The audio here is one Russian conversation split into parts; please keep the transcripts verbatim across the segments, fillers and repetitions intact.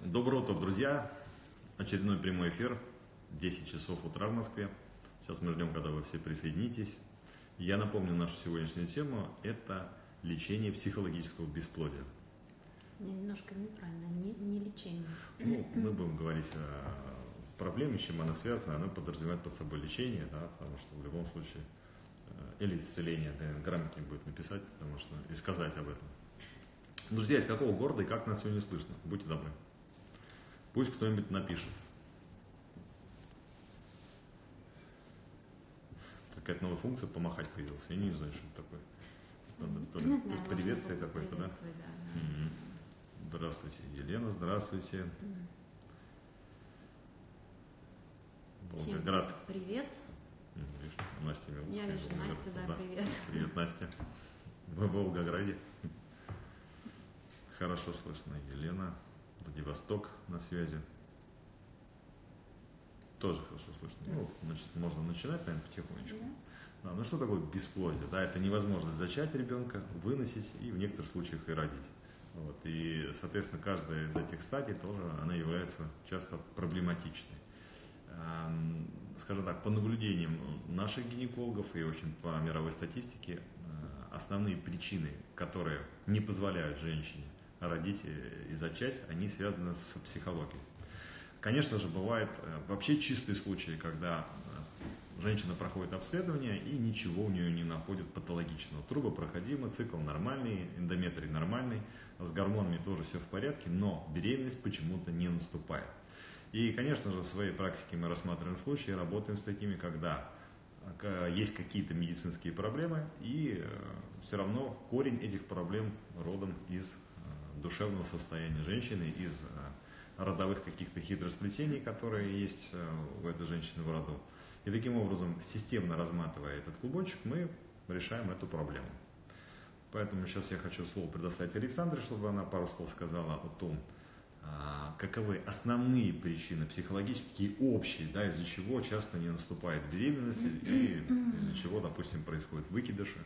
Доброе утро, друзья! Очередной прямой эфир, десять часов утра в Москве. Сейчас мы ждем, когда вы все присоединитесь. Я напомню нашу сегодняшнюю тему – это лечение психологического бесплодия. Немножко неправильно, не, не лечение. Ну, мы будем говорить о проблеме, с чем она связана. Она подразумевает под собой лечение, да, потому что в любом случае, или исцеление, да, грамотнее будет написать, потому что и сказать об этом. Друзья, из какого города и как нас сегодня слышно? Будьте добры. Пусть кто-нибудь напишет. Какая-то новая функция помахать появилась. Я не знаю, что это такое. Надо, то ли, ну, то ли да, приветствие какое-то, да? да. Mm-hmm. Здравствуйте, Елена, здравствуйте. Mm. Волгоград. Привет. Видишь, Настя Миловская. Я вижу, Настя, да, да, привет. Привет, Настя. Вы в Волгограде. Хорошо слышно. Елена, Владивосток на связи. Тоже хорошо слышно. Ну, значит, можно начинать, наверное, потихонечку. Да. Да, ну что такое бесплодие? Да, это невозможность зачать ребенка, выносить и в некоторых случаях и родить. Вот. И, соответственно, каждая из этих стадий тоже она является часто проблематичной. Эм, скажем так, по наблюдениям наших гинекологов и очень по мировой статистике, э, основные причины, которые не позволяют женщине родить и зачать, они связаны с психологией. Конечно же, бывают э, вообще чистые случаи, когда э, женщина проходит обследование и ничего у нее не находит патологичного. Трубопроходимый, цикл нормальный, эндометрий нормальный, с гормонами тоже все в порядке, но беременность почему-то не наступает. И, конечно же, в своей практике мы рассматриваем случаи, работаем с такими, когда есть какие-то медицинские проблемы, и э, все равно корень этих проблем родом из э, душевного состояния женщины, из э, родовых каких-то хитросплетений, которые есть у этой женщины в роду. И таким образом, системно разматывая этот клубочек, мы решаем эту проблему. Поэтому сейчас я хочу слово предоставить Александре, чтобы она пару слов сказала о том, каковы основные причины психологические, общие, да, из-за чего часто не наступает беременность и из-за чего, допустим, происходят выкидыши.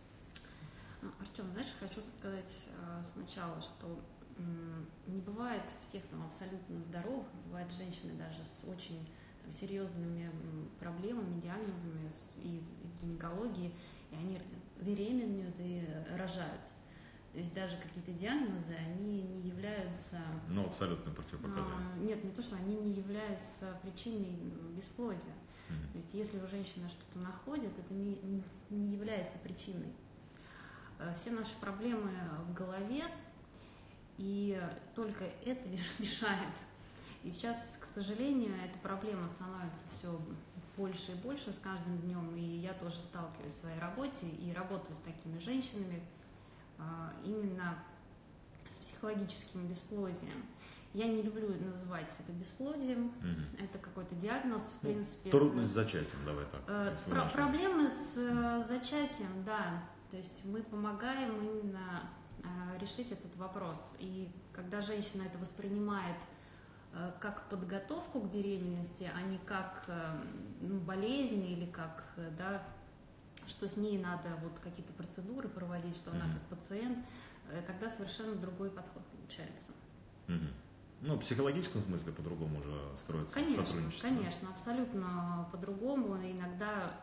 Артем, знаешь, хочу сказать сначала, что не бывает всех там абсолютно здоровых, бывают женщины даже с очень там, серьезными проблемами, диагнозами и в гинекологии, и они беременеют и рожают. То есть даже какие-то диагнозы, они не являются... Ну, абсолютно противопоказания. А, нет, не то, что они не являются причиной бесплодия. Mm-hmm. То есть если у женщины что-то находит, это не, не является причиной. Все наши проблемы в голове, и только это лишь мешает. И сейчас, к сожалению, эта проблема становится все больше и больше с каждым днем, и я тоже сталкиваюсь в своей работе и работаю с такими женщинами, именно с психологическим бесплодием. Я не люблю называть это бесплодием, mm-hmm. это какой-то диагноз, в ну, принципе. Трудность с зачатием, давай так. Э, про- проблемы с э, зачатием, да. То есть мы помогаем именно э, решить этот вопрос. И когда женщина это воспринимает э, как подготовку к беременности, а не как э, ну, болезнь или как, э, да, что с ней надо вот какие-то процедуры проводить, что она mm-hmm. как пациент, тогда совершенно другой подход получается. Mm-hmm. Ну, в психологическом смысле по-другому уже строится конечно, сотрудничество. Конечно, абсолютно по-другому. Иногда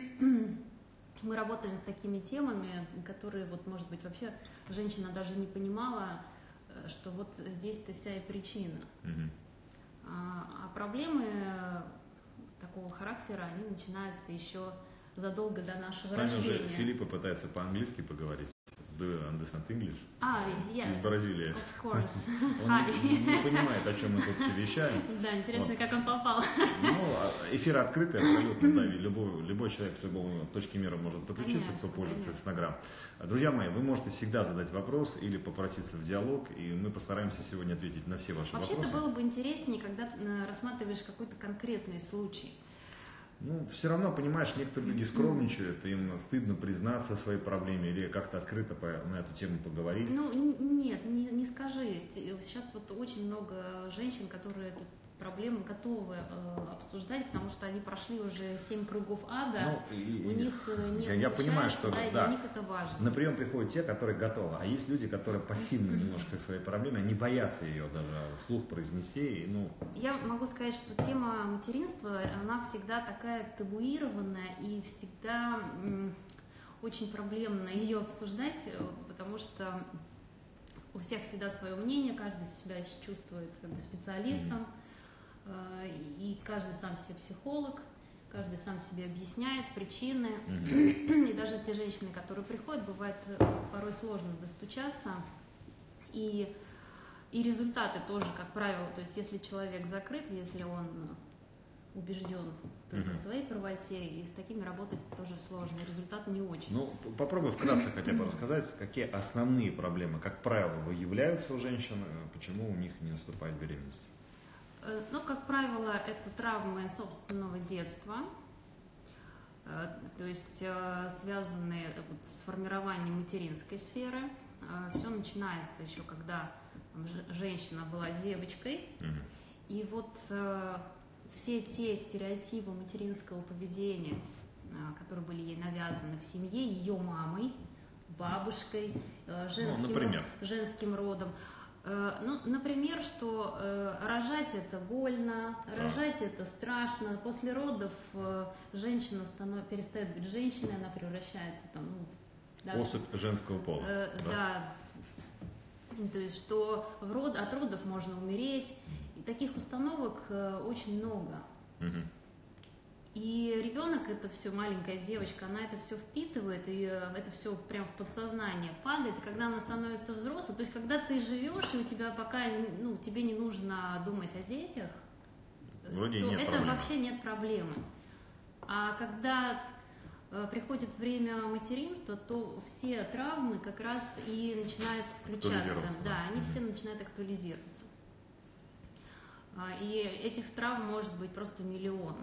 мы работаем с такими темами, которые, вот, может быть, вообще женщина даже не понимала, что вот здесь-то вся и причина. Mm-hmm. А, а проблемы такого характера, они начинаются еще задолго до нашего с нами рождения. Уже Филиппа пытается по-английски поговорить. Do you understand English? А, yes. Из Бразилии. Of course. Он Hi. Не, не понимает, о чем мы тут все вещаем. Да, интересно, вот. Как он попал. Ну, эфир открытый абсолютно, да, любой, любой человек с любой точки мира может подключиться, конечно, кто пользуется Инстаграм. Друзья мои, вы можете всегда задать вопрос или попроситься в диалог, и мы постараемся сегодня ответить на все ваши Вообще, вопросы. Вообще-то было бы интереснее, когда рассматриваешь какой-то конкретный случай. Ну, все равно, понимаешь, некоторые люди скромничают, им стыдно признаться о своей проблеме или как-то открыто по, на эту тему поговорить. Ну, нет, не, не скажи. Сейчас вот очень много женщин, которые эту проблемы готовы э, обсуждать, потому что они прошли уже семь кругов ада, ну, и, у них не я, я понимаю, что да, и да, для них это важно. На прием приходят те, которые готовы, а есть люди, которые пассивны немножко к своей проблеме, они боятся ее даже вслух произнести. И, ну... Я могу сказать, что тема материнства, она всегда такая табуированная и всегда м, очень проблемно ее обсуждать, потому что у всех всегда свое мнение, каждый себя чувствует как бы специалистом, mm-hmm. и каждый сам себе психолог, каждый сам себе объясняет причины. Mm-hmm. И даже те женщины, которые приходят, бывает порой сложно достучаться. И, и результаты тоже, как правило, то есть если человек закрыт, если он убежден только mm-hmm. в своей правоте, и с такими работать тоже сложно, результат не очень. Ну, попробуй вкратце хотя бы рассказать, какие основные проблемы, как правило, выявляются у женщин, почему у них не наступает беременность. Ну, как правило, это травмы собственного детства, то есть связанные с формированием материнской сферы. Все начинается еще, когда женщина была девочкой, mm-hmm. и вот все те стереотипы материнского поведения, которые были ей навязаны в семье, ее мамой, бабушкой, женским, ну, например. женским родом. Ну, например, что рожать это больно, а. рожать это страшно. После родов женщина станов... перестает быть женщиной, она превращается там, ну, даже, особь женского пола. Э, да. да. То есть, что в род... от родов можно умереть. И таких установок э, очень много. Угу. И ребенок, это все, маленькая девочка, она это все впитывает, и э, это все прям в подсознание падает. И когда она становится взрослой, то есть когда ты живешь, и у тебя пока, ну, тебе не нужно думать о детях, вроде то нет это проблемы. Вообще нет проблемы. А когда э, приходит время материнства, то все травмы как раз и начинают включаться. Да, они угу. все начинают актуализироваться. И этих травм может быть просто миллион.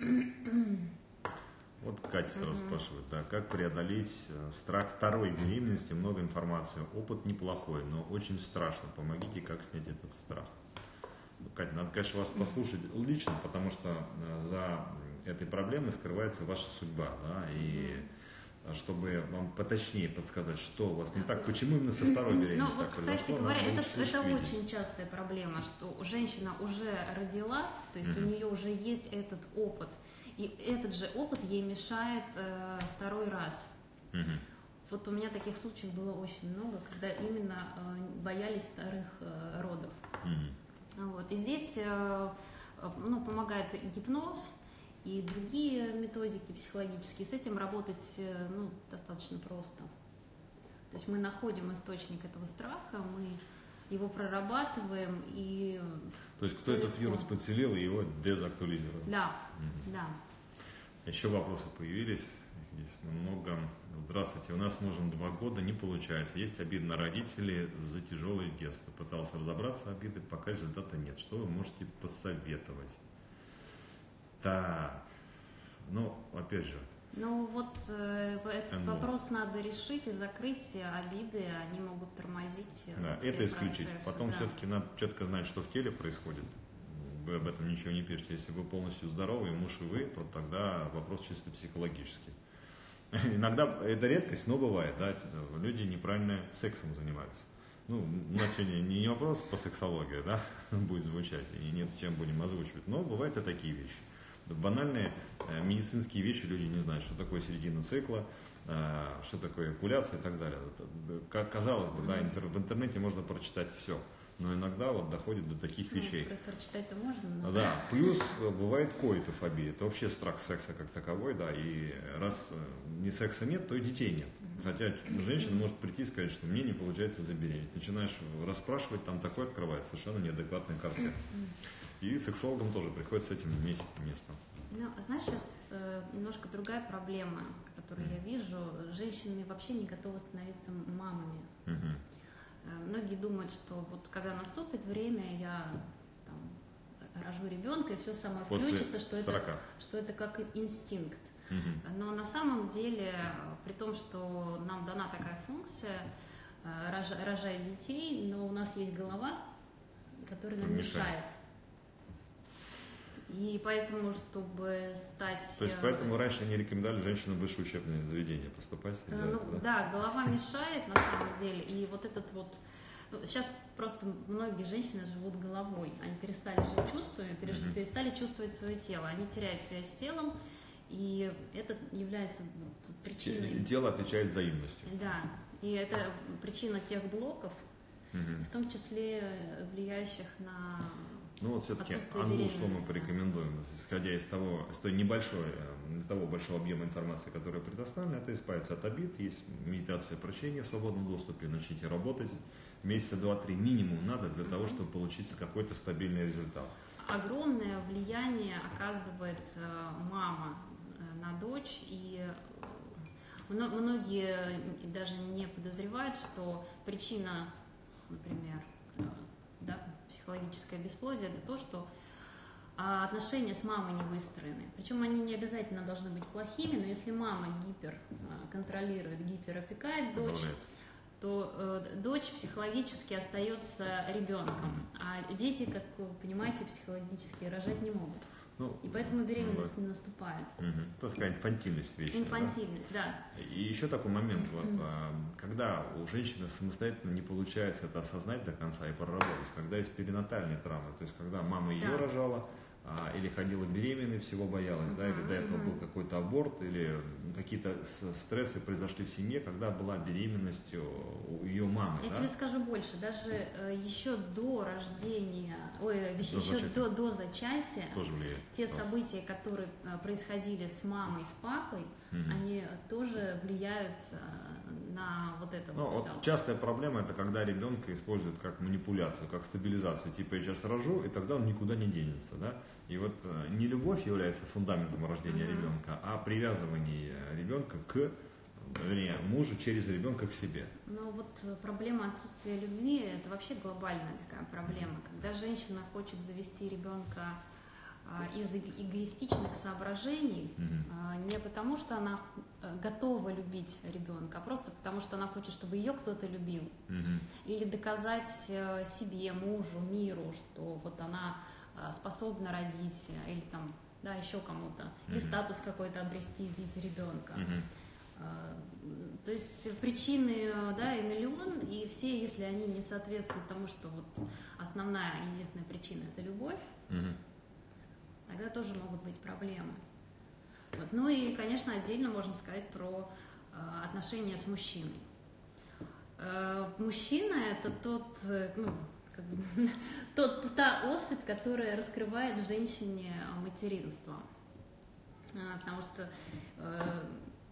Вот Катя сразу mm-hmm. спрашивает, да, как преодолеть страх второй беременности, много информации, опыт неплохой, но очень страшно, помогите, как снять этот страх. Катя, надо, конечно, вас послушать лично, потому что за этой проблемой скрывается ваша судьба, да, и mm-hmm. чтобы вам поточнее подсказать, что у вас не так, почему именно со второй беременностью ну, так вот, произошло. Кстати говоря, это, это очень частая проблема, что женщина уже родила, то есть mm-hmm. у нее уже есть этот опыт, и этот же опыт ей мешает э, второй раз. Mm-hmm. Вот у меня таких случаев было очень много, когда именно э, боялись вторых э, родов. Mm-hmm. Вот. И здесь э, ну, помогает гипноз, и другие методики психологические. С этим работать ну, достаточно просто. То есть мы находим источник этого страха, мы его прорабатываем и... То есть кто этот вирус подселил и его дезактуализировал? Да, mm-hmm. да. Еще вопросы появились. Здесь много. Здравствуйте, у нас с мужем два года, не получается. Есть обида на родителей за тяжелые детства. Пытался разобраться в обиды, пока результата нет. Что вы можете посоветовать? Так, ну, опять же. Ну, вот э, этот ну, вопрос надо решить и закрыть. Обиды, они могут тормозить. Да, все это исключить. процессы, Потом да. все-таки надо четко знать, что в теле происходит. Вы об этом ничего не пишете. Если вы полностью здоровы, и муж и вы, то тогда вопрос чисто психологический. Иногда это редкость, но бывает, да, люди неправильно сексом занимаются. Ну, у нас сегодня не вопрос по сексологии, да, будет звучать, и нет, чем будем озвучивать, но бывают и такие вещи. Банальные э, медицинские вещи люди не знают, что такое середина цикла, э, что такое эякуляция и так далее. Как казалось бы, да, интер, в интернете можно прочитать все, но иногда вот доходит до таких вещей. Ну, прочитать-то можно. Но... Да, плюс бывает коитофобия, это вообще страх секса как таковой, да, и раз ни секса нет, то и детей нет. Хотя женщина может прийти и сказать, что мне не получается забеременеть. Начинаешь расспрашивать, там такое открывается, совершенно неадекватная картина. И сексологам тоже приходится с этим иметь место. Ну, знаешь, сейчас э, немножко другая проблема, которую mm. я вижу. Женщины вообще не готовы становиться мамами. Mm-hmm. Э, многие думают, что вот когда наступит время, я там, рожу ребенка, и все самое включится, что это, что это как инстинкт. Mm-hmm. Но на самом деле, при том, что нам дана такая функция, э, рож, рожать детей, но у нас есть голова, которая нам мешает. И поэтому, чтобы стать... То есть поэтому раньше не рекомендовали женщинам в высшее учебное заведение поступать? Ну, этого, да? да, голова мешает на самом деле. И вот этот вот... Ну, сейчас просто многие женщины живут головой. Они перестали жить чувствами, mm-hmm. перестали чувствовать свое тело. Они теряют связь с телом, и это является причиной... Тело отвечает взаимностью. Да, и это причина тех блоков, mm-hmm. в том числе влияющих на... Ну вот все-таки Ангу, что мы порекомендуем, исходя из того, из той небольшой, того большого объема информации, которая предоставлена, это избавиться от обид, есть медитация прощения в свободном доступе, начните работать, месяца два-три минимум надо для того, чтобы получить какой-то стабильный результат. Огромное влияние оказывает мама на дочь, и многие даже не подозревают, что причина, например, да, психологическое бесплодие, это то, что а, отношения с мамой не выстроены. Причем они не обязательно должны быть плохими, но если мама гипер а, контролирует, гиперопекает дочь, Добавляет. то э, дочь психологически остается ребенком. А дети, как вы понимаете, психологически рожать не могут. Ну, и поэтому беременность ну, да. не наступает. Угу. То есть такая инфантильность вечная. Инфантильность, да? да. И еще такой момент, вот, когда у женщины самостоятельно не получается это осознать до конца и проработать, когда есть перинатальные травмы, то есть когда мама ее да. рожала, а, или ходила беременной, всего боялась, uh-huh, да, или до этого uh-huh. был какой-то аборт, или какие-то стрессы произошли в семье, когда была беременность у ее мамы. Я да? тебе скажу больше, даже э, еще до рождения, ой, до еще зачатия. До, до зачатия, тоже влияет, те просто. события, которые э, происходили с мамой, с папой, uh-huh. они тоже влияют э, на вот это ну, вот все. Вот частая проблема это когда ребенка используют как манипуляцию, как стабилизацию. Типа я сейчас рожу, и тогда он никуда не денется. Да? И вот не любовь является фундаментом рождения uh-huh. ребенка, а привязывание ребенка к, вернее, мужу через ребенка к себе. Ну вот проблема отсутствия любви – это вообще глобальная такая проблема. Когда женщина хочет завести ребенка из эгоистичных соображений, mm-hmm. не потому, что она готова любить ребенка, а просто потому, что она хочет, чтобы ее кто-то любил. Mm-hmm. Или доказать себе, мужу, миру, что вот она способна родить, или там, да, еще кому-то, mm-hmm. или статус какой-то обрести в виде ребенка. Mm-hmm. То есть причины, да, и миллион, и все, если они не соответствуют тому, что вот основная, единственная причина – это любовь, mm-hmm. тогда тоже могут быть проблемы. Вот. Ну и, конечно, отдельно можно сказать про э, отношения с мужчиной. Э, мужчина – это тот, э, ну, как бы, тот, та особь, которая раскрывает в женщине материнство. Э, потому что э,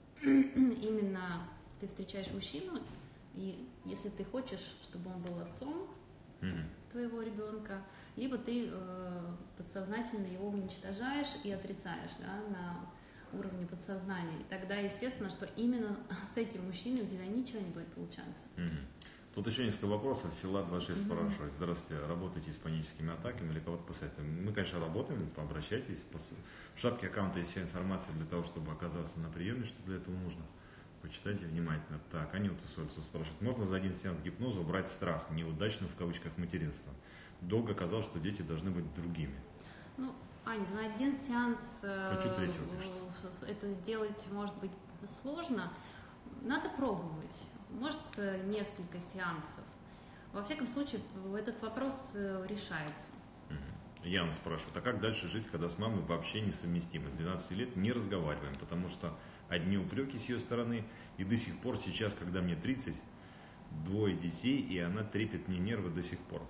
именно ты встречаешь мужчину, и если ты хочешь, чтобы он был отцом mm-hmm. твоего ребенка, либо ты э, подсознательно его уничтожаешь и отрицаешь, да, на уровне подсознания. И тогда, естественно, что именно с этим мужчиной у тебя ничего не будет получаться. Mm-hmm. Тут еще несколько вопросов. Фила двадцать шесть mm-hmm. спрашивает. Здравствуйте, работаете с паническими атаками или кого-то посоветуем? Мы, конечно, работаем, обращайтесь. В шапке аккаунта есть вся информация для того, чтобы оказаться на приеме, что для этого нужно. Почитайте внимательно. Так, Анюта Сольцева спрашивает. Можно за один сеанс гипноза убрать страх, неудачно в кавычках материнства? Долго казалось, что дети должны быть другими. Ну, Ань, за один сеанс Хочу третьего, это сделать может быть сложно. Надо пробовать. Может, несколько сеансов. Во всяком случае, этот вопрос решается. Яна спрашивает, а как дальше жить, когда с мамой вообще несовместимо? С двенадцати лет не разговариваем, потому что одни упреки с ее стороны, и до сих пор сейчас, когда мне тридцать, двое детей, и она трепет мне нервы до сих пор.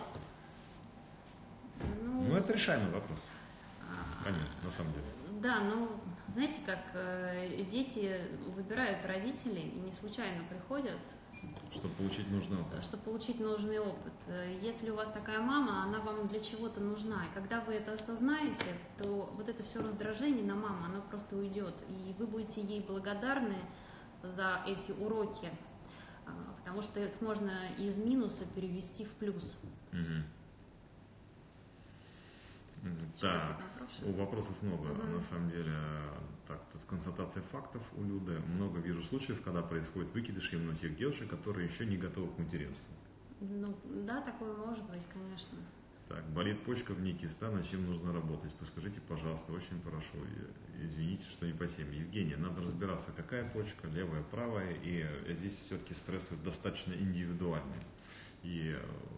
Ну, ну это решаемый вопрос. Понятно, на самом деле. Да, ну, знаете, как э, дети выбирают родителей и не случайно приходят. Чтобы получить нужный опыт. Чтобы получить нужный опыт. Если у вас такая мама, она вам для чего-то нужна. И когда вы это осознаете, то вот это все раздражение на маму, оно просто уйдет. И вы будете ей благодарны за эти уроки. Потому что их можно из минуса перевести в плюс. Угу. Да, у вопросов много, uh-huh. на самом деле. Так, тут констатация фактов у Люды. Много вижу случаев, когда происходит выкидыш именно тех девушек, которые еще не готовы к материнству. Ну, да, такое может быть, конечно. Так, болит почка в Никиста, над чем нужно работать? Подскажите, пожалуйста, очень прошу. Извините, что не по теме. Евгения, надо разбираться, какая почка, левая, правая. И здесь все-таки стрессы достаточно индивидуальные. И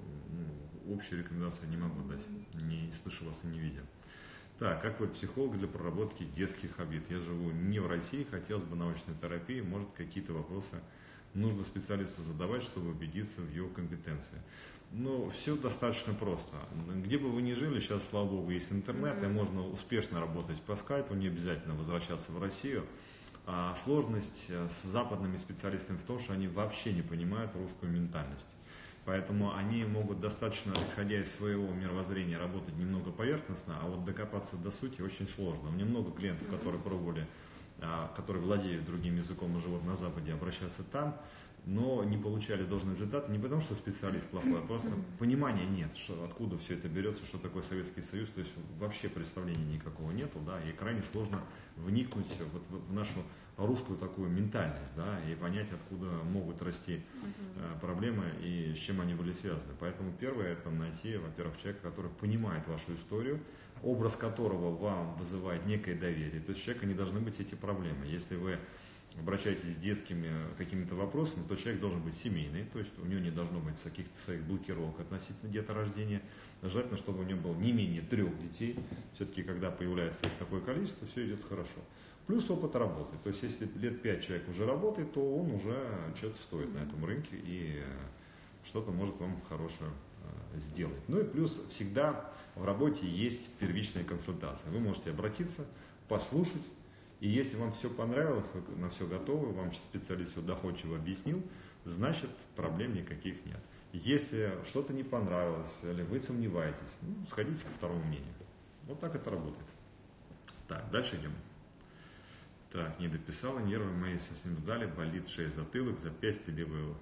ну, общую рекомендацию не могу дать. Не слышу вас и не видя. Так, как вы психолог для проработки детских обид? Я живу не в России, хотелось бы научной терапии. Может, какие-то вопросы нужно специалисту задавать, чтобы убедиться в его компетенции. Ну, все достаточно просто. Где бы вы ни жили, сейчас, слава богу, есть интернет, mm-hmm. и можно успешно работать по скайпу, не обязательно возвращаться в Россию. А сложность с западными специалистами в том, что они вообще не понимают русскую ментальность. Поэтому они могут достаточно, исходя из своего мировоззрения, работать немного поверхностно, а вот докопаться до сути очень сложно. У меня много клиентов, mm-hmm. которые пробовали, которые владеют другим языком и живут на Западе, обращаться там, но не получали должный результат, не потому что специалист плохой, а просто понимания нет, что, откуда все это берется, что такое Советский Союз, то есть вообще представления никакого нету, да, и крайне сложно вникнуть вот в, в нашу русскую такую ментальность, да, и понять, откуда могут расти э, проблемы и с чем они были связаны. Поэтому первое, это найти, во-первых, человека, который понимает вашу историю, образ которого вам вызывает некое доверие, то есть у человека не должны быть эти проблемы. Если вы обращаетесь с детскими какими-то вопросами, то человек должен быть семейный, то есть у него не должно быть каких-то своих блокировок относительно деторождения. Желательно, чтобы у него было не менее трех детей. Все-таки, когда появляется такое количество, все идет хорошо. Плюс опыт работы. То есть, если лет пять человек уже работает, то он уже что-то стоит на этом рынке и что-то может вам хорошее сделать. Ну и плюс всегда в работе есть первичная консультация. Вы можете обратиться, послушать. И если вам все понравилось, вы на все готовы, вам специалист все доходчиво объяснил, значит проблем никаких нет. Если что-то не понравилось или вы сомневаетесь, ну, сходите ко второму мнению. Вот так это работает. Так, дальше идем. Так, не дописала, нервы мои совсем сдали, болит шея, затылок, запястье, левое.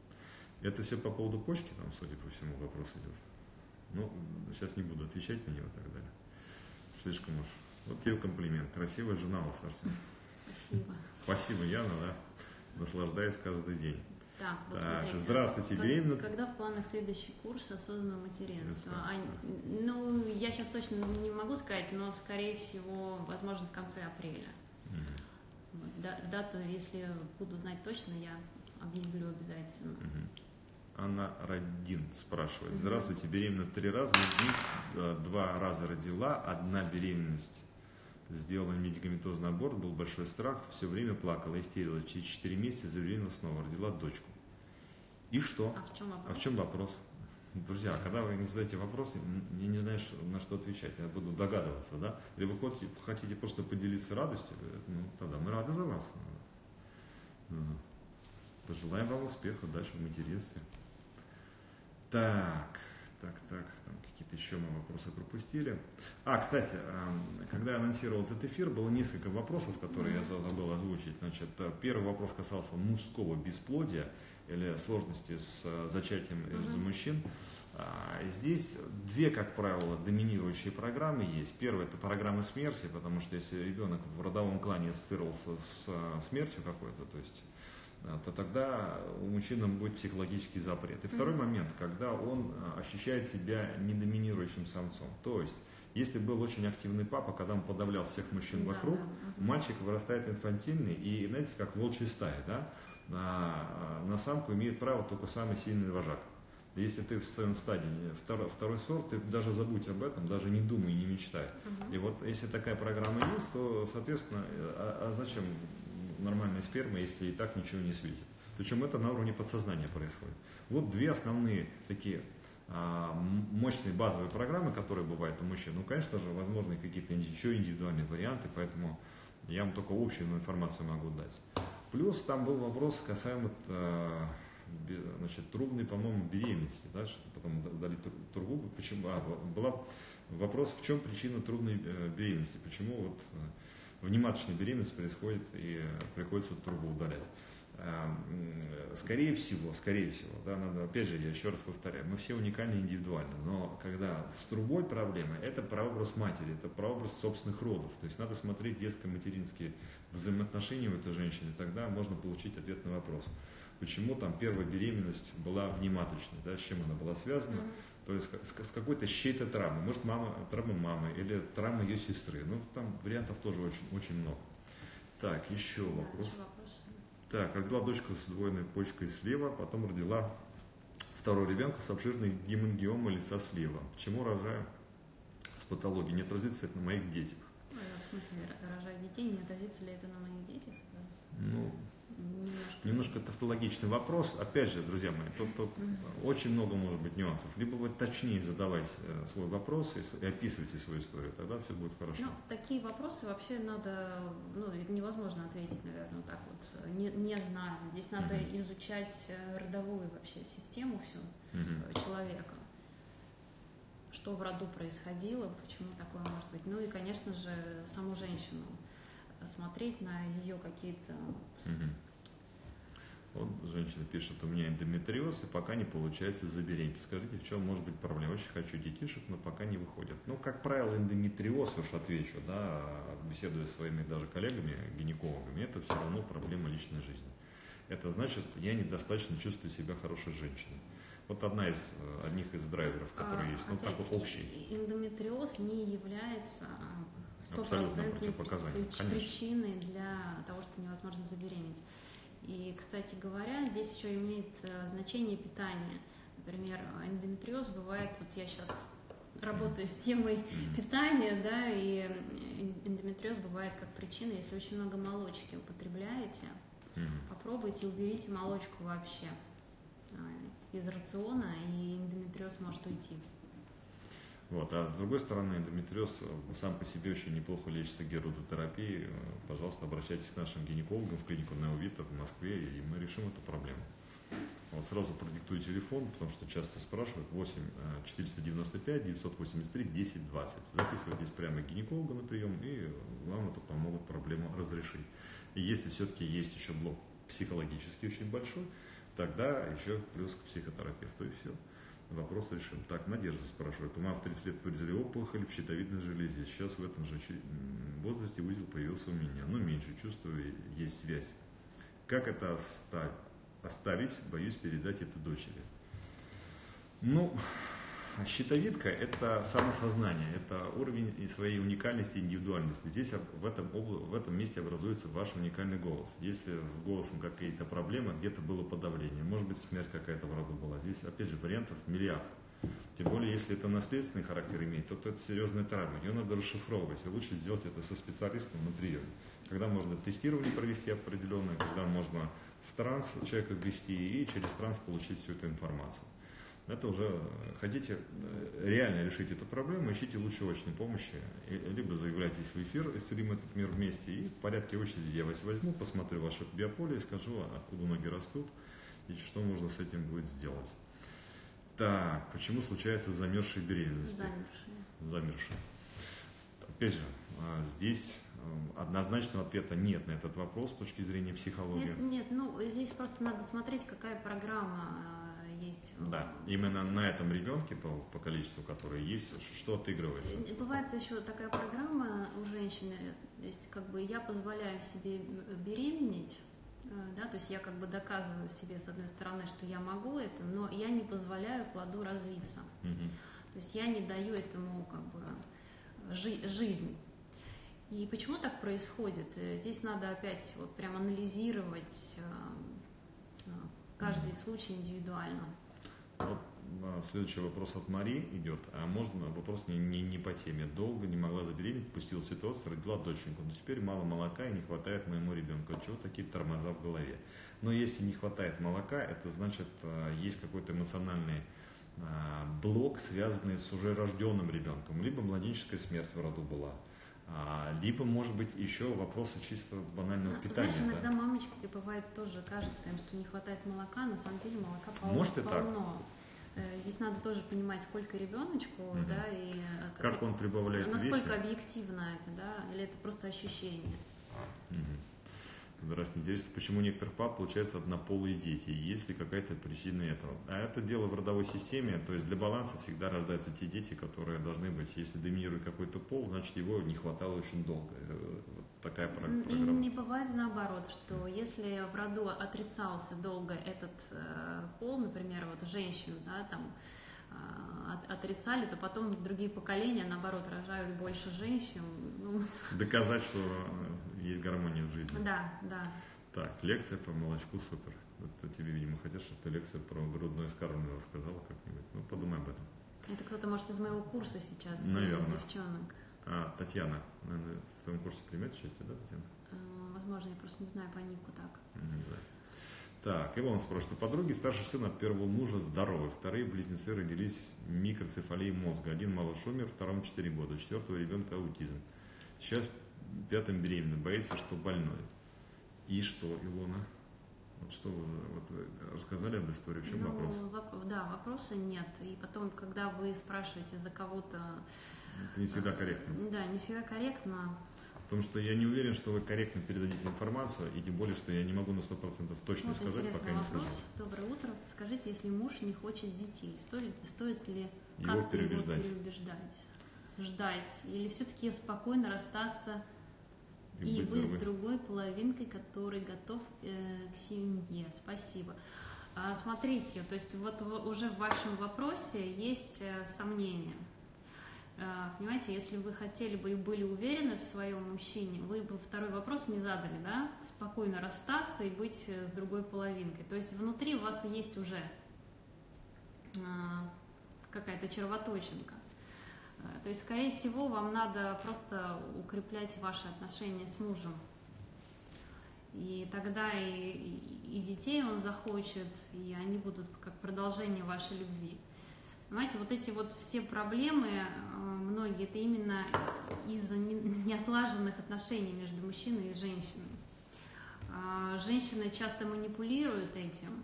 Это все по поводу почки, там, судя по всему, вопрос идет. Ну, сейчас не буду отвечать на него и так далее. Слишком уж. Вот тебе комплимент. Красивая жена у вас, Артем. Спасибо. Спасибо, Яна, да. Наслаждаюсь каждый день. Так, вот так смотрите, здравствуйте, как, беременна? Когда в планах следующий курс осознанного материнства? А, ну, я сейчас точно не могу сказать, но, скорее всего, возможно, в конце апреля. Угу. Вот, да, дату, если буду знать точно, я объявлю обязательно. Угу. Анна Радин спрашивает. Здравствуйте, беременна три раза, из них два раза родила, одна беременность сделала медикаментозный аборт, был большой страх, все время плакала, истерила. Через четыре месяца забеременела снова, родила дочку. И что? А в чем вопрос? А в чем вопрос? Друзья, когда вы не задаете вопросы, я не знаю, на что отвечать, я буду догадываться, да? Или вы хотите, хотите просто поделиться радостью, ну тогда мы рады за вас. Пожелаем вам успеха дальше в материнстве. Так, так, так, там какие-то еще мы вопросы пропустили. А, кстати, когда я анонсировал этот эфир, было несколько вопросов, которые я забыл озвучить. Значит, первый вопрос касался мужского бесплодия или сложности с зачатием из-за мужчин. Здесь две, как правило, доминирующие программы есть. Первая – это программа смерти, потому что если ребенок в родовом клане ассоциировался с смертью какой-то, то есть то тогда у мужчины будет психологический запрет. И второй mm-hmm. момент, когда он ощущает себя недоминирующим самцом. То есть, если был очень активный папа, когда он подавлял всех мужчин да, вокруг, да, да. мальчик вырастает инфантильный, и, знаете, как волчья стая, да? на, на самку имеет право только самый сильный вожак. Если ты в своем стадии второй, второй сорт, ты даже забудь об этом, даже не думай, не мечтай. Mm-hmm. И вот если такая программа есть, то, соответственно, а, а зачем нормальная сперма, если и так ничего не светит. Причем это на уровне подсознания происходит. Вот две основные такие а, мощные базовые программы, которые бывают у мужчин. Ну, конечно же, возможны какие-то еще индивидуальные варианты, поэтому я вам только общую информацию могу дать. Плюс там был вопрос касаемо а, значит, трубной, по-моему, беременности, да, что потом дали трубу. Почему? А, был вопрос, в чем причина трубной беременности, почему вот внематочная беременность происходит и приходится трубу удалять. Скорее всего, скорее всего, да, надо, опять же, я еще раз повторяю, мы все уникальны и индивидуальны, но когда с трубой проблема, это прообраз матери, это прообраз собственных родов, то есть надо смотреть детско-материнские взаимоотношения у этой женщины, тогда можно получить ответ на вопрос. почему там первая беременность была внематочной, да, с чем она была связана. Mm-hmm. То есть с, с какой-то с чьей-то травмой. Может, мама, травма мамы или травма ее сестры. Ну, там вариантов тоже очень, очень много. Так, еще да, вопрос. Еще вопрос. Так, родила дочку с двойной почкой слева, потом родила второго ребенка с обширной гемангиомой лица слева. Почему рожаю с патологией? Не отразится это на моих детях? В смысле, рожать детей, не отразится ли это на моих детях? Ну, немножко, немножко тавтологичный вопрос. Опять же, друзья мои, тут, тут mm-hmm. очень много может быть нюансов. Либо вы точнее задавайте свой вопрос и, и описывайте свою историю, тогда все будет хорошо. Ну, такие вопросы вообще надо, ну, невозможно ответить, наверное, вот так вот, не, не знаю. Здесь надо mm-hmm. изучать родовую вообще систему всю mm-hmm. человека. Что в роду происходило, почему такое может быть. Ну и, конечно же, саму женщину, смотреть на ее какие-то... Угу. Вот женщина пишет, у меня эндометриоз, и пока не получается забеременеть. Скажите, в чем может быть проблема? Очень хочу детишек, но пока не выходят. Ну, как правило, эндометриоз, уж отвечу, да, беседуя с своими даже коллегами, гинекологами, это все равно проблема личной жизни. Это значит, я недостаточно чувствую себя хорошей женщиной. Вот одна из, одних из драйверов, которые а, есть, ну так вот общий. Эндометриоз не является стопроцентной причиной для того, что невозможно забеременеть. И, кстати говоря, здесь еще имеет значение питание. Например, эндометриоз бывает, вот я сейчас работаю с темой mm-hmm. питания, да, и эндометриоз бывает как причина, если очень много молочки употребляете, mm-hmm. попробуйте, уберите молочку вообще из рациона, и эндометриоз может уйти. Вот. А с другой стороны, эндометриоз сам по себе очень неплохо лечится герудотерапией. Пожалуйста, обращайтесь к нашим гинекологам в клинику Неовита в Москве, и мы решим эту проблему. Вот сразу продиктую телефон, потому что часто спрашивают: восемь четыреста девяносто пять девятьсот восемьдесят три десять двадцать. Записывайтесь прямо к гинекологу на прием, и вам это помогут проблему разрешить. И если все-таки есть еще блок психологический очень большой, тогда еще плюс к психотерапевту, и все. Вопрос решим. Так, Надежда спрашивает. У мамы в тридцать лет вырезали опухоль в щитовидной железе. Сейчас в этом же возрасте узел появился у меня. Но меньше чувствую, есть связь. Как это оставить? Оставить, боюсь передать это дочери. Ну, щитовидка – это самосознание, это уровень своей уникальности, индивидуальности. Здесь в этом, в этом месте образуется ваш уникальный голос. Если с голосом какие-то проблемы, где-то было подавление, может быть, смерть какая-то в роду была. Здесь, опять же, вариантов миллиард. Тем более, если это наследственный характер имеет, то это серьезная травма. Ее надо расшифровывать, и лучше сделать это со специалистом на приеме. Когда можно тестирование провести определенное, когда можно в транс человека ввести и через транс получить всю эту информацию. Это уже, хотите реально решить эту проблему, ищите лучше очной помощи, либо заявляйтесь в эфир, исцелим этот мир вместе, и в порядке очереди я вас возьму, посмотрю ваше биополе и скажу, откуда ноги растут, и что можно с этим будет сделать. Так, почему случается замерзшие беременности? Замерзшие. Замерзшие. Опять же, здесь однозначного ответа нет на этот вопрос с точки зрения психологии. Нет, нет, ну здесь просто надо смотреть, какая программа есть. Да, именно на этом ребенке, по, по количеству, которое есть, что отыгрывается. Бывает еще такая программа у женщины, то есть как бы я позволяю себе беременеть, да, то есть я как бы доказываю себе с одной стороны, что я могу это, но я не позволяю плоду развиться. Угу. То есть я не даю этому как бы жи- жизнь. И почему так происходит? Здесь надо опять вот прям анализировать каждый случай индивидуально. Вот следующий вопрос от Марии идет. А можно вопрос не, не, не по теме. Долго не могла забеременеть, пустила ситуацию, родила доченьку. Но теперь мало молока и не хватает моему ребенку. От чего такие тормоза в голове? Но если не хватает молока, это значит, есть какой-то эмоциональный блок, связанный с уже рожденным ребенком. Либо младенческая смерть в роду была. Либо, может быть, еще вопросы чисто банального ну, питания. Знаешь, иногда да? мамочки бывает тоже кажется им, что не хватает молока, на самом деле молока полно. Может и полно. Так. Здесь надо тоже понимать, сколько ребеночку, угу. да, и как, как он прибавляет насколько весе. объективно это, да, или это просто ощущение. Угу. Здравствуйте. Интересно, почему у некоторых пап получаются однополые дети? Есть ли какая-то причина этого? А это дело в родовой системе, то есть для баланса всегда рождаются те дети, которые должны быть. Если доминирует какой-то пол, значит его не хватало очень долго. такая И программа. не бывает наоборот, что если в роду отрицался долго этот э, пол, например, вот женщин, да, там э, от, отрицали, то потом другие поколения, наоборот, рожают больше женщин. Ну, Доказать, что есть гармония в жизни. да, да. Так, лекция по молочку супер. Вот тебе, видимо, хотят, чтобы ты лекцию про грудное вскармливание рассказала как-нибудь. Ну, подумай об этом. Это кто-то, может, из моего курса сейчас, Наверное. девчонок. А, Татьяна, наверное, в твоем курсе примет участие, да, Татьяна? Возможно, я просто не знаю по нику так. Не знаю. Так, Илон спрашивает, у подруги старший сын от первого мужа здоровый, вторые близнецы родились микроцефалией мозга. Один малыш умер, второму четыре года, у четвертого ребенка аутизм. Сейчас пятым беременна, боится, что больной. И что, Илона? Вот что вы, вот вы рассказали об истории, в чем ну, вопрос? Воп- да, вопроса нет. И потом, когда вы спрашиваете за кого-то... Это не всегда корректно. Да, не всегда корректно. Потому что я не уверен, что вы корректно передадите информацию, и тем более, что я не могу на сто процентов точно Вот сказать, пока не вопрос. слышал. Доброе утро. Скажите, если муж не хочет детей, стоит, стоит ли Его как-то переубеждать. его переубеждать? Ждать? Или все-таки спокойно расстаться И и быть быть с здоровой. другой половинкой, который готов э, к семье? Спасибо. А, смотрите, то есть вот в- уже в вашем вопросе есть э, сомнения. Э, Понимаете, если вы хотели бы и были уверены в своем мужчине, вы бы второй вопрос не задали, да? Спокойно расстаться и быть э, с другой половинкой. То есть внутри у вас есть уже э, какая-то червоточинка. Э, То есть, скорее всего, вам надо просто укреплять ваши отношения с мужем. И тогда и, и- и детей он захочет, и они будут как продолжение вашей любви. Понимаете, вот эти вот все проблемы, э, многие, это именно из-за не- неотлаженных отношений между мужчиной и женщиной. А, Женщины часто манипулируют этим,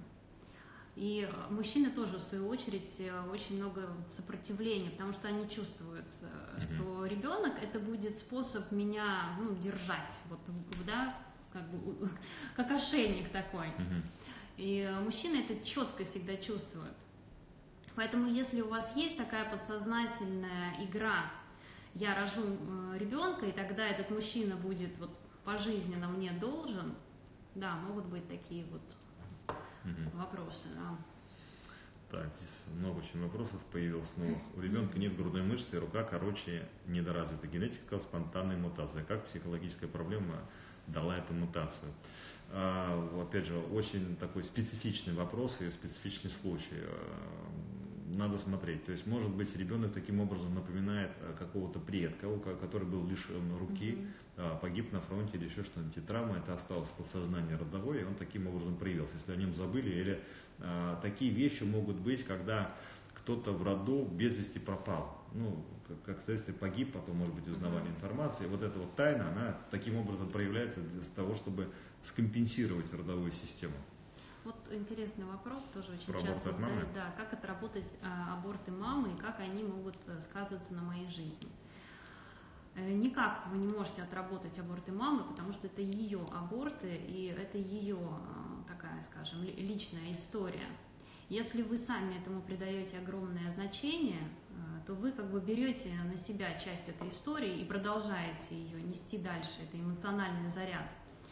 и мужчины тоже, в свою очередь, э, очень много сопротивления, потому что они чувствуют, э, что ребенок это будет способ меня, ну, держать, вот, в- да, как бы у- как ошейник такой. Мгм. И мужчины это четко всегда чувствуют. Поэтому, если у вас есть такая подсознательная игра, я рожу э, ребенка, и тогда этот мужчина будет вот пожизненно мне должен, да, могут быть такие вот Мгм. вопросы. Да. Так, здесь много очень вопросов появилось новых. У ребенка нет грудной мышцы, рука короче, недоразвита. Генетика, спонтанная мутация. Как психологическая проблема дала эту мутацию? А, опять же, очень такой специфичный вопрос и специфичный случай. А, Надо смотреть. То есть, может быть, ребенок таким образом напоминает а, какого-то предка, у ко- который был лишен руки, Мгм. а, погиб на фронте или еще что-нибудь. И травма это осталось в подсознании родовой, и он таким образом проявился. Если о нем забыли, или а, такие вещи могут быть, когда кто-то в роду без вести пропал. Ну, как, как следствие погиб, потом, может быть, узнавали информации. Вот эта вот тайна, она таким образом проявляется для того, чтобы скомпенсировать родовую систему. Вот интересный вопрос, тоже очень Про часто аборт от мамы? задают, да, как отработать а, аборты мамы и как они могут э, сказываться на моей жизни. Э, Никак вы не можете отработать аборты мамы, потому что это ее аборты и это ее э, такая, скажем, ли- личная история. Если вы сами этому придаете огромное значение, э, то вы как бы берете на себя часть этой истории и продолжаете ее нести дальше, это эмоциональный заряд.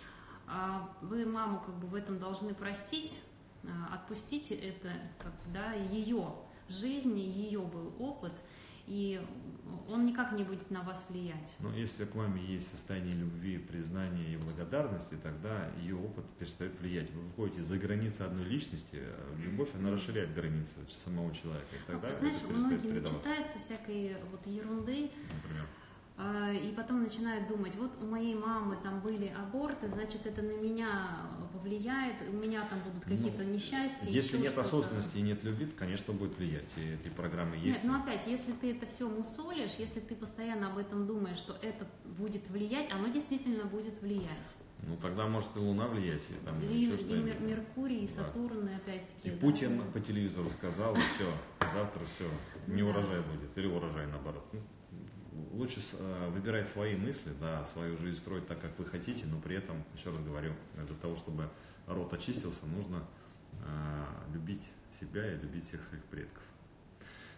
А Вы маму как бы в этом должны простить, а, отпустите это, как бы, да, ее жизнь, ее был опыт, и он никак не будет на вас влиять. Но если к маме есть состояние любви, признания и благодарности, тогда ее опыт перестает влиять. Вы выходите за границы одной личности, а любовь, она расширяет границы самого человека. И тогда Ну, знаешь, это перестает многие передаваться, начитаются всякой вот ерунды, например. а, и потом начинают думать, вот у моей мамы там были аборты, значит, это на меня повлияет, у меня там будут какие-то Ну, несчастья. Если еще нет что-то. осознанности и нет любви, то, конечно, будет влиять. И эти программы есть. Нет, ну опять, если ты это все мусолишь, если ты постоянно об этом думаешь, что это будет влиять, оно действительно будет влиять. Ну, тогда может и Луна влиять, и там И, еще и что-нибудь. Мер- Меркурий, и Да. Сатурн, и опять-таки. И да, Путин да. по телевизору сказал, и все, завтра все, не Да. урожай будет, или урожай наоборот. Ну, лучше с- э, выбирать свои мысли, да, свою жизнь строить так, как вы хотите, но при этом, еще раз говорю, для того, чтобы род очистился, нужно э, любить себя и любить всех своих предков.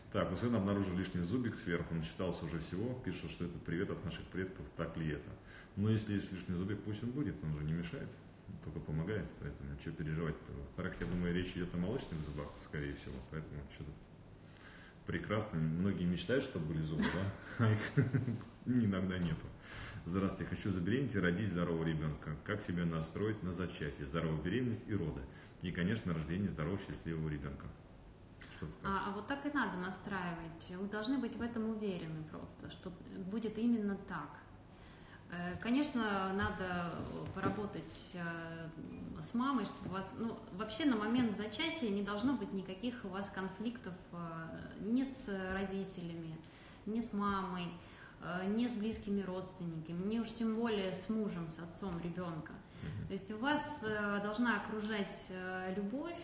Так, у сына обнаружили лишний зубик сверху, он считался уже всего, пишут, что это привет от наших предков, так ли это. Но если есть лишний зубик, пусть он будет, он же не мешает, только помогает, поэтому что переживать-то. Во-вторых, я думаю, речь идет о молочных зубах, скорее всего, поэтому что-то прекрасно. Многие мечтают, чтобы были зубы, да, а их иногда нету. Здравствуйте, хочу забеременеть и родить здорового ребенка. Как себя настроить на зачатие, здоровую беременность и роды? И, конечно, рождение здорового, счастливого ребенка. А, а вот так и надо настраивать. Вы должны быть в этом уверены просто, что будет именно так. Конечно, надо поработать с мамой, чтобы у вас, ну, вообще на момент зачатия не должно быть никаких у вас конфликтов ни с родителями, ни с мамой, ни с близкими родственниками, ни уж тем более с мужем, с отцом ребенка. То есть у вас должна окружать любовь,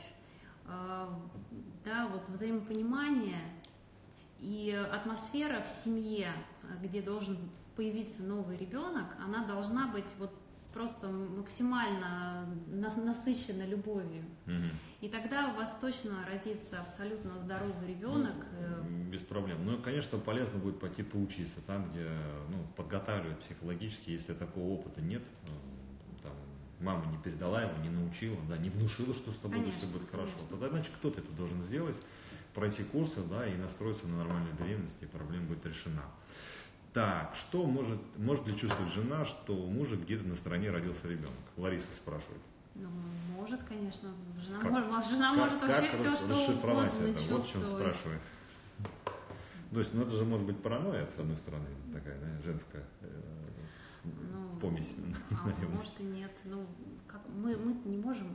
да, вот взаимопонимание и атмосфера в семье, где должен появиться новый ребенок, она должна быть вот просто максимально насыщена любовью. Угу. И тогда у вас точно родится абсолютно здоровый ребенок. Ну, без проблем. Ну, конечно, полезно будет пойти поучиться там, где, ну, подготавливают психологически, если такого опыта нет. Там, мама не передала его, не научила, да, не внушила, что с тобой конечно, все будет хорошо. Конечно. Тогда, значит, кто-то это должен сделать, пройти курсы, да, и настроиться на нормальную беременность, и проблема будет решена. Так, что может, может ли чувствовать жена, что у мужа где-то на стороне родился ребенок? Лариса спрашивает. Ну, может, конечно. Жена, как, может, жена как, может вообще как все, что угодно это? чувствовать. Вот в чем спрашивает. То есть, ну это же может быть паранойя, с одной стороны, такая, да, женская э, ну, помесь. А может и нет. Ну, как, мы, мы не можем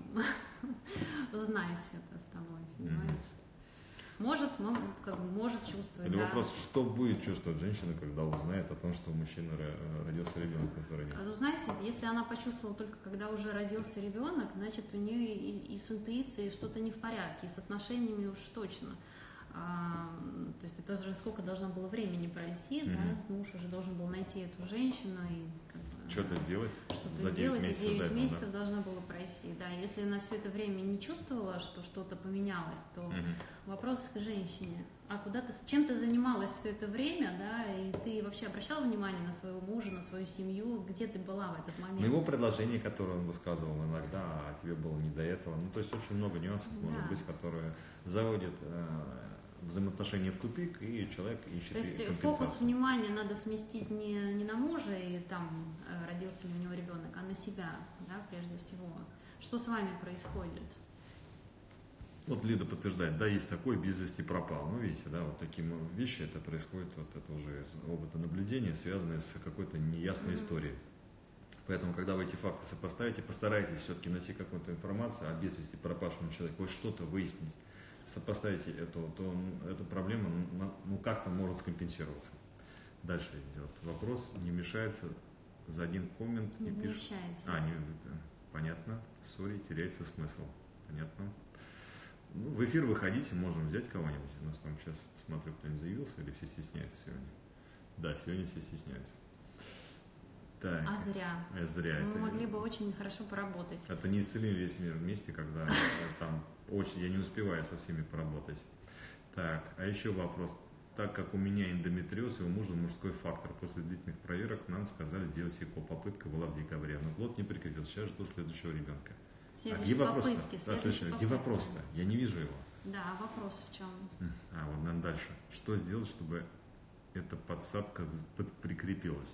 знать это с тобой, понимаешь? Может, как бы, может чувствовать. Или да. вопрос, что будет чувствовать женщина, когда узнает о том, что у мужчины родился ребенок на стороне? Ну, знаете, если она почувствовала только когда уже родился ребенок, значит, у нее и, и с интуицией что-то не в порядке, и с отношениями уж точно. А, то есть это же сколько должно было времени пройти, mm-hmm. да? Муж уже должен был найти эту женщину и как бы, что-то сделать. Что-то за сделать, девять месяцев, и девять месяцев да? должно было пройти. Да, если она все это время не чувствовала, что что-то поменялось, то mm-hmm. вопрос к женщине. А куда ты, чем ты занималась все это время, да, и ты вообще обращала внимание на своего мужа, на свою семью, где ты была в этот момент? На его предложения, которые он высказывал иногда, а тебе было не до этого. Ну, то есть очень много нюансов, да. может быть, которые заводят э, взаимоотношения в тупик, и человек ищет То есть фокус внимания надо сместить не, не на мужа, и там э, родился ли у него ребенок, а на себя, да, прежде всего. Что с вами происходит? Вот Лида подтверждает, да, есть такой, без вести пропал. Ну, видите, да, вот такие вещи, это происходит, вот это уже из опыта наблюдения, связанное с какой-то неясной mm-hmm. историей. Поэтому, когда вы эти факты сопоставите, постарайтесь все-таки найти какую-то информацию о без вести пропавшем человеке, хоть что-то выяснить, сопоставите эту, то эта проблема, ну, как-то может скомпенсироваться. Дальше идет вопрос, не мешается за один коммент, не, не пишет. Мешается. А, не, понятно, сори, теряется смысл, понятно. Ну, в эфир выходите, можем взять кого-нибудь. У нас там сейчас, посмотрю, кто-нибудь заявился, или все стесняются сегодня. Да, сегодня все стесняются. Так. А зря. А зря. Мы это, могли бы очень хорошо поработать. Это не исцелим весь мир вместе, когда там очень, я не успеваю со всеми поработать. Так, а еще вопрос. Так как у меня эндометриоз и у мужа мужской фактор, после длительных проверок нам сказали делать ЭКО. Попытка была в декабре, но плод не прекратился. Сейчас жду следующего ребенка. А где вопрос-то? Да, слушай, где вопрос-то? Я не вижу его. Да, вопрос в чем? А, вот нам дальше. Что сделать, чтобы эта подсадка прикрепилась?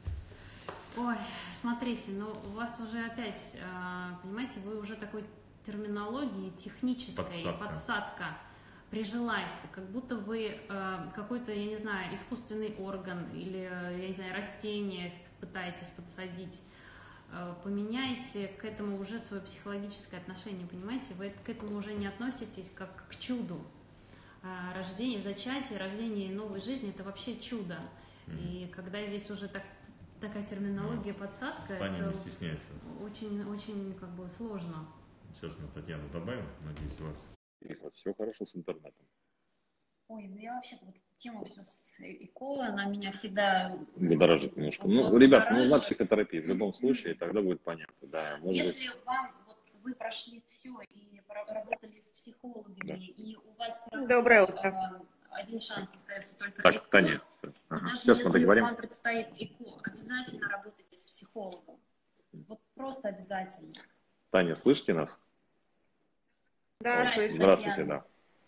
Ой, смотрите, ну у вас уже опять, понимаете, вы уже такой терминологии технической, подсадка, подсадка прижилась, как будто вы какой-то, я не знаю, искусственный орган или, я не знаю, растение пытаетесь подсадить. Поменяйте к этому уже свое психологическое отношение, понимаете? Вы к этому уже не относитесь как к чуду. Рождение, зачатие, рождение новой жизни – это вообще чудо. Mm-hmm. И когда здесь уже так, такая терминология, ну, подсадка, Таня это не стесняется. Очень, очень как бы сложно. Сейчас мы Татьяну добавим, надеюсь, у вас вот, все хорошо с интернетом. Ой, ну я вообще вот эту тему всю с ЭКО, она меня всегда будоражит немножко. Ну, ребят, нужна психотерапия в любом случае, тогда будет понятно. Да, может Если быть... вам, вот вы прошли все и работали с психологами, да. и у вас Доброе утро. один шанс остается только Так, ЭКО. Таня. Ага. Даже Сейчас мы если договорим. вам предстоит ЭКО, обязательно работайте с психологом. Вот просто обязательно. Таня, слышите нас? Да, Вот. слышу. Здравствуйте, да.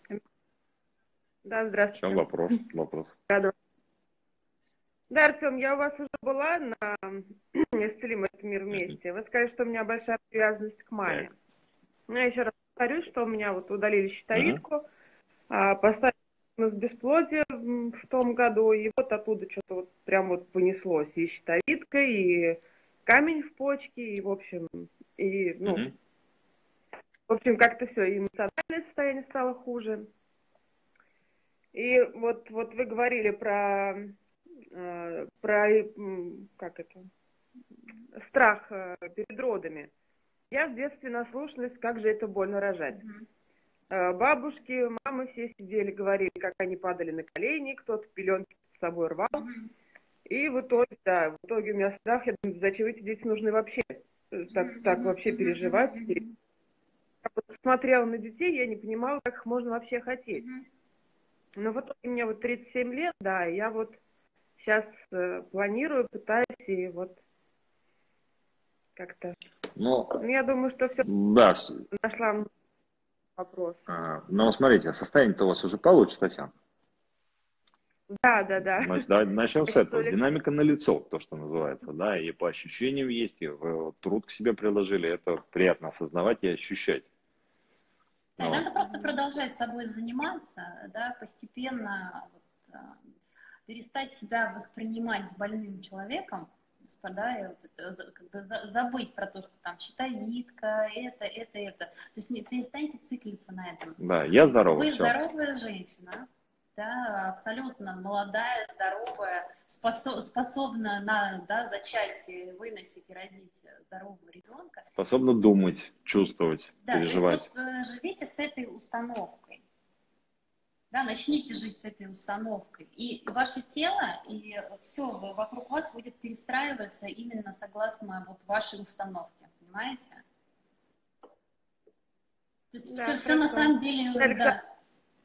Да, В здравствуйте. чем вопрос? Вопрос. Да, Артем, я у вас уже была на «Исцелим этот мир вместе». Вы сказали, что у меня большая привязанность к маме. Так. Ну, я еще раз повторюсь, что у меня вот удалили щитовидку, Ага. а, поставили диагноз бесплодия в в том году, и вот оттуда что-то вот прям вот понеслось. И щитовидка, и камень в почке, и, в общем, и, ну, Мгм. в общем, как-то все, и эмоциональное состояние стало хуже. И вот, вот вы говорили про, э, про, м, как это, страх э, перед родами. Я в детстве наслушалась, как же это больно рожать. Мгм. Э, Бабушки, мамы все сидели, говорили, как они падали на колени, кто-то пеленки с собой рвал. Мгм. И в итоге, да, в итоге у меня страх, я думаю, зачем эти дети нужны вообще? Э, Так, так вообще переживать. Мгм. Я вот смотрела на детей, я не понимала, как их можно вообще хотеть. Мгм. Но в итоге мне вот тридцать семь лет, да, и я вот сейчас э, планирую, пытаюсь, и вот как-то... Ну, Ну, я думаю, что все да. с- нашла вопрос. а, Но смотрите, состояние-то у вас уже получше, Татьяна. Да, да, да. Значит, давайте начнем с Так этого. что ли- Динамика налицо, то, что называется, да, и по ощущениям есть, и вы вот труд к себе приложили, это приятно осознавать и ощущать. Да, Вот. надо просто продолжать собой заниматься, да, постепенно вот, а, перестать себя воспринимать больным человеком, да, и вот это, как бы за- забыть про то, что там щитовидка, это, это, это. То есть не перестаньте циклиться на этом. Да, я здоровый, Вы все. здоровая женщина, да, абсолютно молодая, здоровая, спосо- способна на, да, зачать, выносить и родить здорового ребенка. Способна думать, чувствовать, Да, переживать. то есть вот э, живите с этой установкой. Да, начните жить с этой установкой. И ваше тело, и все вокруг вас будет перестраиваться именно согласно вот вашей установке. Понимаете? То есть Да, все, все на хорошо. самом деле, Александр, да.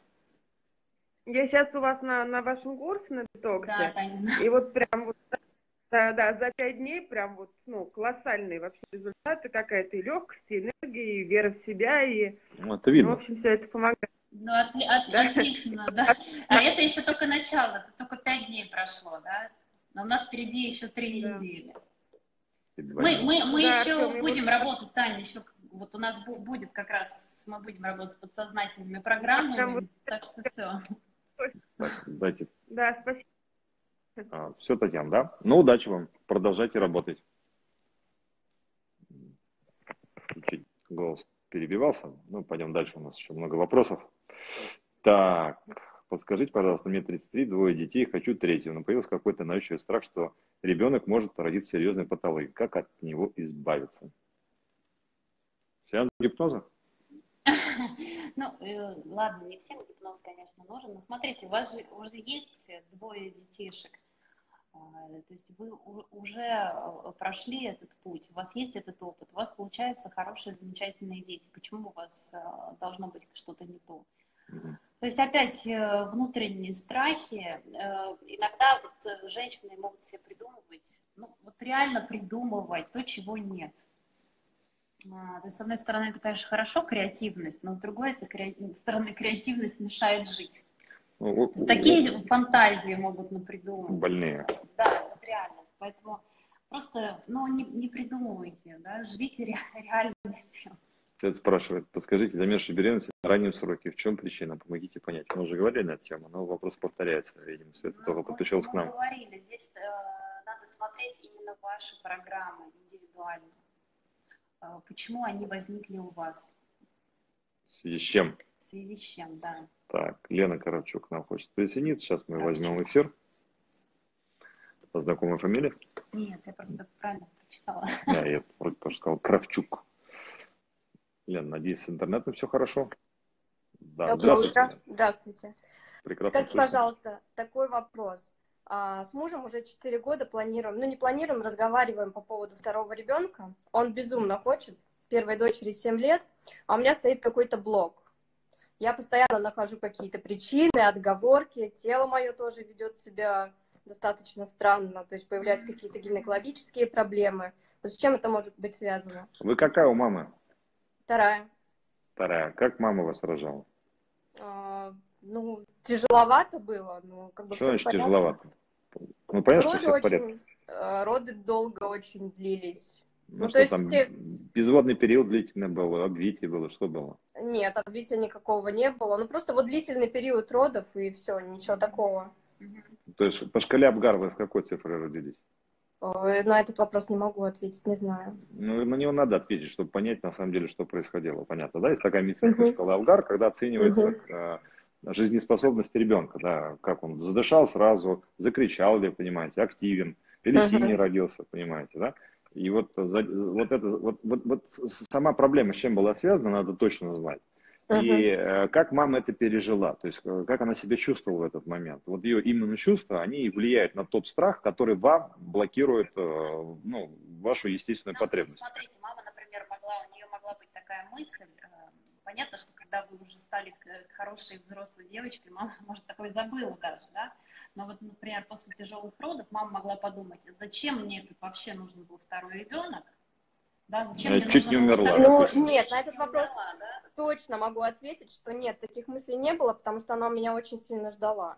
я сейчас у вас на, на вашем курсе на Да, детоксе, Таня. и вот прям вот, да, да, за пять дней прям вот, ну, колоссальные вообще результаты, какая-то и легкость, и энергия, и вера в себя, и, Ну, это ну, в видно. общем, все это помогает. Ну, отли- от- Да. отлично, да. А это еще только начало, это только пять дней прошло, да. Но у нас впереди еще три Да. недели. Два Мы, дня. мы, мы Да, еще Артем, и будем вот- работать, Таня, еще вот у нас бу- будет как раз, мы будем работать с подсознательными Прям программами, вот- так что все. Так, дайте. Да, спасибо. А, все, Татьяна, да? Ну, удачи вам. Продолжайте работать. Чуть голос перебивался. Ну, пойдем дальше. У нас еще много вопросов. Так, подскажите, пожалуйста, мне тридцать три, двое детей, хочу третьего. Но появился какой-то навязчивый страх, что ребенок может родить серьезной патологией. Как от него избавиться? Сеанс гипноза? Ну, э, ладно, не всем гипноз, конечно, нужен. Но смотрите, у вас же уже есть двое детишек. А, То есть вы у- уже э, прошли этот путь, у вас есть этот опыт, у вас получаются хорошие, замечательные дети. Почему у вас э, должно быть что-то не то? Мгм. То есть опять э, внутренние страхи. Э, Иногда вот э, женщины могут себе придумывать, ну вот реально придумывать то, чего нет. А, То есть, с одной стороны, это, конечно, хорошо, креативность, но с другой это кре- стороны, креативность мешает жить. Ну, То есть такие фантазии могут напридумывать. больные. Да, вот реально. Поэтому просто, ну, не, не придумывайте, да, живите ре- реальностью. Это спрашивает, подскажите, замерзшая беременность на раннем сроке, в чем причина? Помогите понять. Мы уже говорили на эту тему, но вопрос повторяется, видимо, Света Ну, только мы, подключилась к мы нам. говорили, здесь э, надо смотреть именно ваши программы индивидуально. Э, почему они возникли у вас? В связи с чем? В связи с чем, да. Так, Лена Коровчук к нам хочет присоединиться. Сейчас мы Коровчук. возьмем эфир. По знакомой фамилии? Нет, я просто правильно прочитала. Да, я вроде тоже сказал Кравчук. Лен, надеюсь, с интернетом все хорошо? Да, Доброе здравствуйте. утро. Здравствуйте. Прекрасно Скажите, слышно. пожалуйста, такой вопрос. А, с мужем уже четыре года планируем, ну не планируем, разговариваем по поводу второго ребенка. Он безумно хочет, первой дочери семь лет, а у меня стоит какой-то блок. Я постоянно нахожу какие-то причины, отговорки, тело мое тоже ведет себя достаточно странно, то есть появляются какие-то гинекологические проблемы. Вот с чем это может быть связано? Вы какая у мамы? Вторая. Вторая. Как мама вас рожала? А, ну, тяжеловато было, ну, как бы Что все в значит порядке. тяжеловато? Ну, понятно, что Роды все в порядке. очень, э, роды долго очень длились. Ну, Ну, что то есть там, те- безводный период длительный был, обвитие было, что было? Нет, отбития никакого не было. Ну, просто вот длительный период родов, и все, ничего такого. То есть по шкале Апгар вы с какой цифрой родились? Ой, на этот вопрос не могу ответить, не знаю. Ну, на него надо ответить, чтобы понять, на самом деле, что происходило. Понятно, да? Есть такая медицинская Мгм. шкала Апгар, когда оценивается Мгм. э, жизнеспособность ребенка, да, как он задышал сразу, закричал ли, понимаете, активен, или синий Мгм. родился, понимаете, да? И вот, за- вот, это, вот, вот, вот с- сама проблема с чем была связана, надо точно знать. И Мгм. э, как мама это пережила, то есть э, как она себя чувствовала в этот момент. Вот ее именно чувства, они и влияют на тот страх, который вам блокирует э, ну, вашу естественную Ну, то есть, потребность. смотрите, мама, например, могла, у нее могла быть такая мысль. э, Понятно, что когда вы уже стали к- хорошей взрослой девочкой, мама, может, такое забыла даже, да? Но вот, например, после тяжелых родов мама могла подумать, зачем мне этот вообще нужен был второй ребенок? Да, зачем Э, мне Чуть нужно не было умерла, так Ну, допустим. нет, на чуть этот не вопрос умерла, да? точно могу ответить, что нет, таких мыслей не было, потому что она меня очень сильно ждала.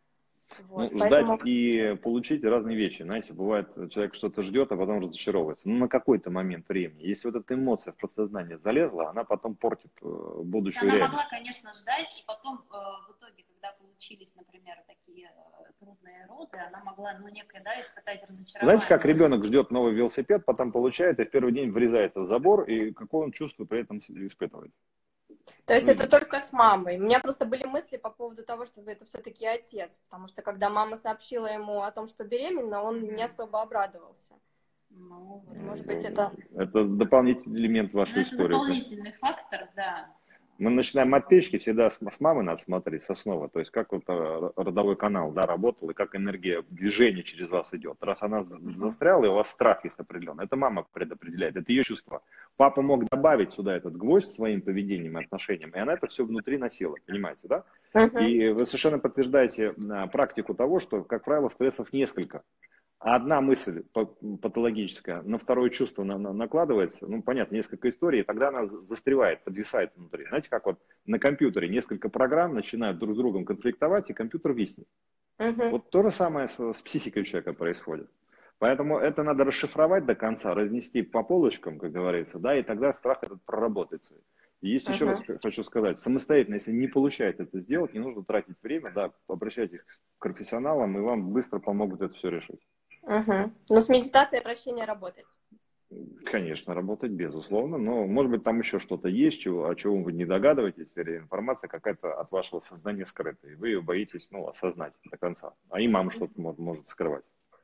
Вот, Ну, ждать поэтому... и получить разные вещи. Знаете, бывает, человек что-то ждет, а потом разочаровывается. Ну, на какой-то момент времени. Если вот эта эмоция в подсознание залезла, она потом портит э, То есть будущую она реальность. могла, конечно, ждать, и потом э, в итоге, когда получились, например, такие э, трудные роды, она могла, ну, некое, да, испытать разочарование. Знаете, как ребенок ждет новый велосипед, потом получает, и в первый день врезается в забор, и какое он чувство при этом испытывает? То есть Ну, это только с мамой. У меня просто были мысли по поводу того, чтобы это все-таки отец, потому что когда мама сообщила ему о том, что беременна, он не особо обрадовался. Ну, Вот, может быть, это... это дополнительный элемент в ну, вашу это историю. дополнительный фактор, да. Мы начинаем от печки, всегда с, с мамы надо смотреть, с основы. То есть как вот э, родовой канал, да, работал, и как энергия движения через вас идет. Раз она за- застряла, и у вас страх есть определенный, это мама предопределяет, это ее чувство. Папа мог добавить сюда этот гвоздь своим поведением и отношением, и она это все внутри носила, понимаете, да? Мгм. И вы совершенно подтверждаете а, практику того, что, как правило, стрессов несколько. А одна мысль патологическая на второе чувство на, на, накладывается, ну, понятно, несколько историй, и тогда она застревает, подвисает внутри. Знаете, как вот на компьютере несколько программ начинают друг с другом конфликтовать, и компьютер виснет. Мгм. Вот то же самое с, с психикой человека происходит. Поэтому это надо расшифровать до конца, разнести по полочкам, как говорится, да, и тогда страх этот проработается. И есть еще раз Мгм. хочу сказать, самостоятельно, если не получается это сделать, не нужно тратить время, да, обращайтесь к профессионалам, и вам быстро помогут это все решить. Мгм. Но с медитацией проще не работать. Конечно, работать, безусловно, но может быть там еще что-то есть, чего, о чем вы не догадываетесь, или информация какая-то от вашего сознания скрыта, и вы ее боитесь, ну, осознать до конца. А и мама что-то может, может скрывать.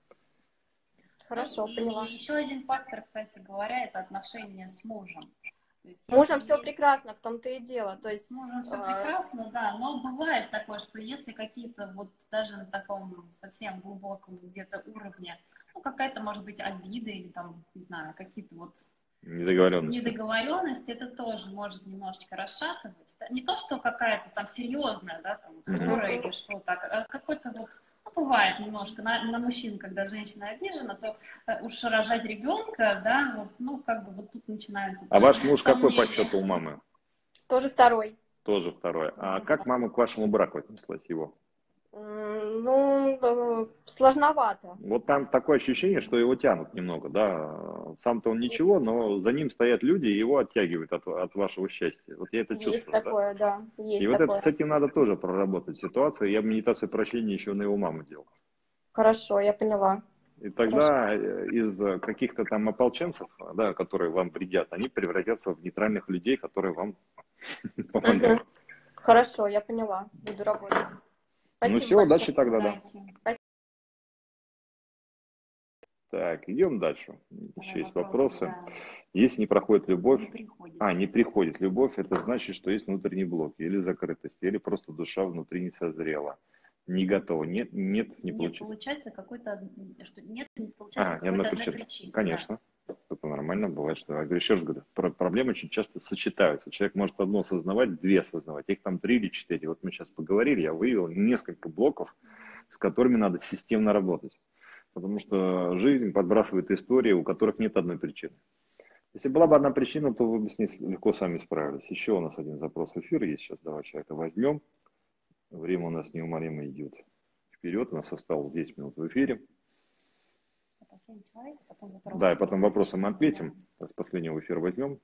Хорошо, Ну, и поняла. еще один фактор, кстати говоря, это отношения с мужем. То есть, С мужем если все есть- прекрасно, в том-то и дело. То с есть, мужем все э, прекрасно, да, но бывает такое, что если какие-то вот даже на таком совсем глубоком где-то уровне, ну, какая-то, может быть, обида или там, не знаю, какие-то вот Недоговоренности. недоговоренность, это тоже может немножечко расшатывать. Да, не то, что какая-то там серьезная, да, там ссора Мгм. или что так, а какой-то вот, ну, бывает немножко на, на мужчин, когда женщина обижена, то э, уж рожать ребенка, да, вот, ну, как бы вот тут начинается А ваш муж какой по сомнение. счету у мамы? тоже второй. Тоже второй. А как мама к вашему браку отнеслась его? М, Ну, э, сложновато. Вот там такое ощущение, что его тянут немного, да. Сам-то он ничего, но за ним стоят люди и его оттягивают от, от вашего счастья. Вот я это Есть чувствую, да. такое, да, И есть вот это, такое. с этим надо тоже проработать ситуацию. Я медитацию прощения еще на его маму делал. Хорошо, я поняла. И Хорошо. тогда э, из э, каких-то там ополченцев, да, которые вам вредят, они превратятся в нейтральных людей, которые вам помогают. Мгм. Хорошо, я поняла. Буду работать. Ну Спасибо все, большое. удачи тогда, да. Давайте. Так, идем дальше. Давай Еще есть вопросы, вопросы. да. Если не проходит любовь, Не приходит. а, не приходит любовь, это значит, что есть внутренний блок, или закрытость, или просто душа внутри не созрела, не готова. Нет, нет, не Нет, получится. получается какой-то, что нет, не получается А, ни одной какой-то одной причины. причины. Да. Конечно, это нормально. нормально, бывает, что, я говорю, еще раз говорю, про- проблемы очень часто сочетаются. Человек может одно осознавать, две осознавать, их там три или четыре. Вот мы сейчас поговорили, я выявил несколько блоков, с которыми надо системно работать. Потому что жизнь подбрасывает истории, у которых нет одной причины. Если была бы одна причина, то вы бы с ней легко сами справились. Еще у нас один запрос в эфир есть, сейчас давай человека возьмем. Время у нас неумолимо идет вперед, у нас осталось десять минут в эфире. Человек, потом вопрос. Да, и потом вопросы мы ответим. С последнего эфира возьмем.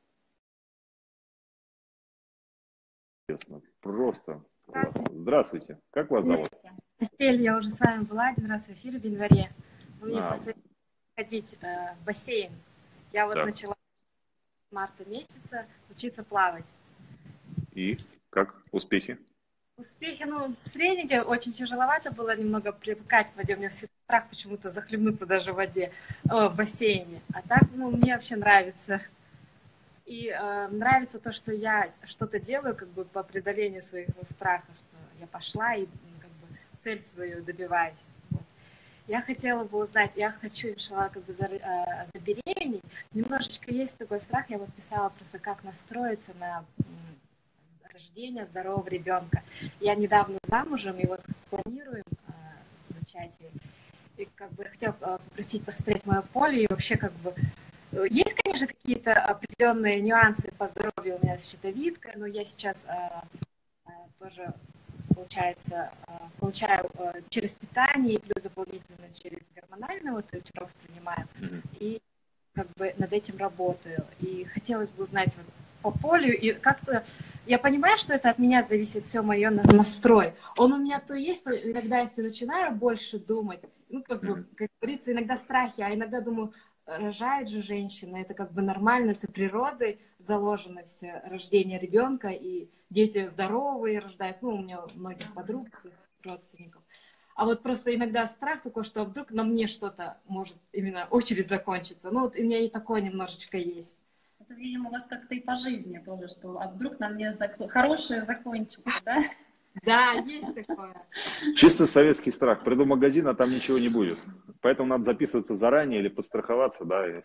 Интересно. Просто. Здравствуйте. Здравствуйте. Как вас зовут? Постель, я уже с вами была один раз в эфире в январе. Вы мне А. посоветовали ходить э, в бассейн. Я вот Да. начала с марта месяца учиться плавать. И как успехи? Успехи, ну, средненькие, очень тяжеловато было немного привыкать к воде. У меня всегда страх почему-то захлебнуться даже в воде, э, в бассейне. А так, ну, мне вообще нравится. И э, нравится то, что я что-то делаю как бы по преодолению своих страхов, что я пошла и ну, как бы цель свою добиваюсь. Вот. Я хотела бы узнать, я хочу, иншалла, как бы э, забеременеть. Немножечко есть такой страх, я вот писала просто, как настроиться на рождение здорового ребенка. Я недавно замужем, и вот планируем э, зачатие. И как бы я хотела э, попросить посмотреть мое поле, и вообще как бы э, есть, конечно, какие-то определенные нюансы по здоровью у меня с щитовидкой, но я сейчас э, э, тоже, получается, э, получаю э, через питание, и плюс дополнительно через гормональный вот тетиров принимаю, и как бы над этим работаю. И хотелось бы узнать вот, по полю, и как-то я понимаю, что это от меня зависит все мое настрой. Он у меня то есть, то иногда, если начинаю больше думать, ну, как бы, как говорится, иногда страхи, а иногда думаю, рожает же женщина, это как бы нормально, это природой заложено все, рождение ребенка, и дети здоровые рождаются, ну, у меня у многих подруг, родственников. А вот просто иногда страх такой, что вдруг на мне что-то может именно очередь закончиться. Ну, вот у меня и такое немножечко есть. Это, видимо, у вас как-то и по жизни тоже, что а вдруг на мне зак... хорошее закончится, да? Да, есть такое. Чисто советский страх. Приду в магазин, а там ничего не будет. Поэтому надо записываться заранее или подстраховаться, да. И...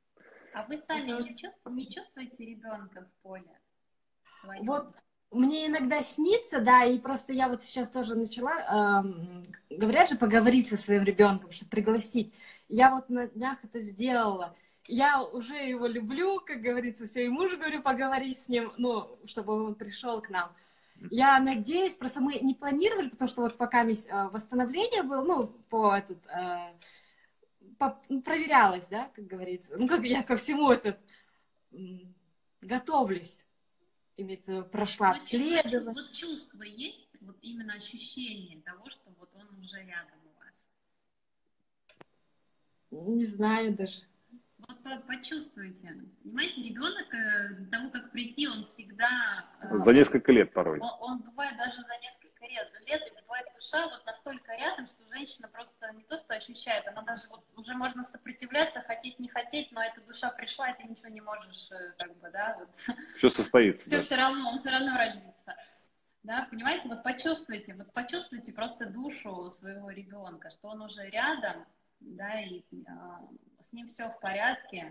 А вы сами не чувствуете, не чувствуете ребенка в поле своем? Вот мне иногда снится, да, и просто я вот сейчас тоже начала, эм, говорят же, поговорить со своим ребенком, чтобы пригласить. Я вот на днях это сделала. Я уже его люблю, как говорится, все, и мужу говорю поговорить с ним, ну, чтобы он пришел к нам. Я надеюсь, просто мы не планировали, потому что вот пока восстановление было, ну, по этот, э, по, проверялось, да, как говорится, ну, как я ко всему этот готовлюсь, имеется, прошла обследование. Вот чувство есть, вот именно ощущение того, что вот он уже рядом у вас? Не знаю даже. Вот почувствуйте. Понимаете, ребенок до того, как прийти, он всегда... За несколько лет порой. Он, он бывает даже за несколько лет. Лет и бывает душа вот настолько рядом, что женщина просто не то, что ощущает, она даже вот уже можно сопротивляться, хотеть, не хотеть, но эта душа пришла, и ты ничего не можешь, как бы, да, вот. Все состоится. Все да. все равно, он все равно родится. Да, понимаете, вот почувствуйте, вот почувствуйте просто душу своего ребенка, что он уже рядом, да, и а, с ним все в порядке.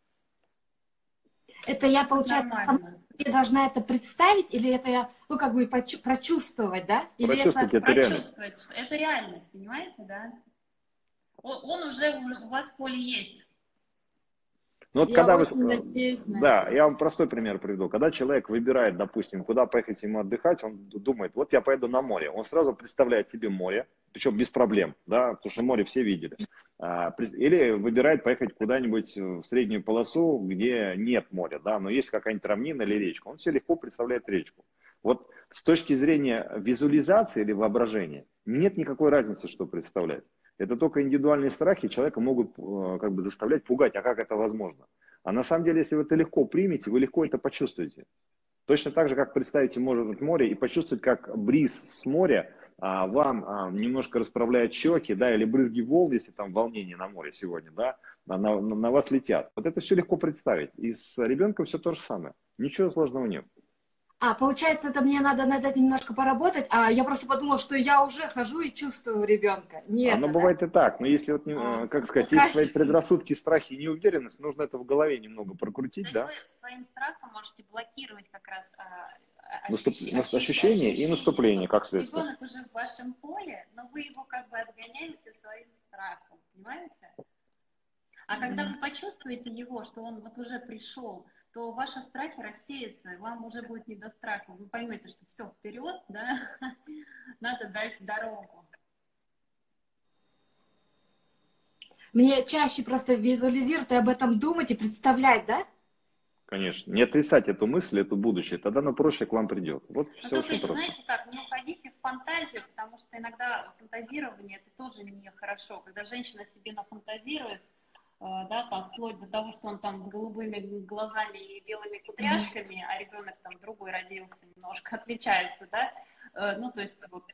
Это я, получается, я должна это представить, или это я, ну, как бы прочувствовать, да? Или прочувствовать, это... это реальность. Прочувствовать, это реальность, понимаете, да? Он, он уже у вас в поле есть. Ну вот я когда очень вы... надеюсь на Да, это. я вам простой пример приведу. Когда человек выбирает, допустим, куда поехать ему отдыхать, он думает, вот я поеду на море. Он сразу представляет себе море, причем без проблем, да, потому что море все видели. Или выбирает поехать куда-нибудь в среднюю полосу, где нет моря, да, но есть какая-нибудь равнина или речка. Он все легко представляет речку. Вот с точки зрения визуализации или воображения нет никакой разницы, что представлять. Это только индивидуальные страхи человека могут как бы заставлять пугать, а как это возможно? А на самом деле, если вы это легко примете, вы легко это почувствуете. Точно так же, как представите, может быть, море и почувствовать, как бриз с моря а, вам а, немножко расправляет щеки, да, или брызги волн, если там волнение на море сегодня, да, на, на, на вас летят. Вот это все легко представить. И с ребенком все то же самое. Ничего сложного нет. А, получается, это мне надо над этим немножко поработать, а я просто подумала, что я уже хожу и чувствую ребенка. Не Оно это, бывает и так, но если вот, не- да? э, как А, сказать, есть свои предрассудки, страхи и неуверенность, нужно это в голове немного То прокрутить, есть да? вы своим страхом можете блокировать как раз а, а, Наступ- ощущ- нас- ощущ- ощущение и наступление, что как следствие. ребенок уже в вашем поле, но вы его как бы отгоняете своим страхом, понимаете? А когда вы почувствуете его, что он вот уже пришел, то ваши страхи рассеются, и вам уже будет не до страха. Вы поймете, что все, вперед, да, надо дать дорогу. Мне чаще просто визуализировать и об этом думать и представлять, да? Конечно. Не отрицать эту мысль, эту будущее, тогда оно проще к вам придет. Вот Но все только, очень просто. знаете как, не уходите в фантазию, потому что иногда фантазирование это тоже нехорошо. Когда женщина себе нафантазирует, э, да, там, вплоть до того, что он там с голубыми глазами и белыми кудряшками, а ребенок там другой родился, немножко отличается, да, Э, ну, то есть вот,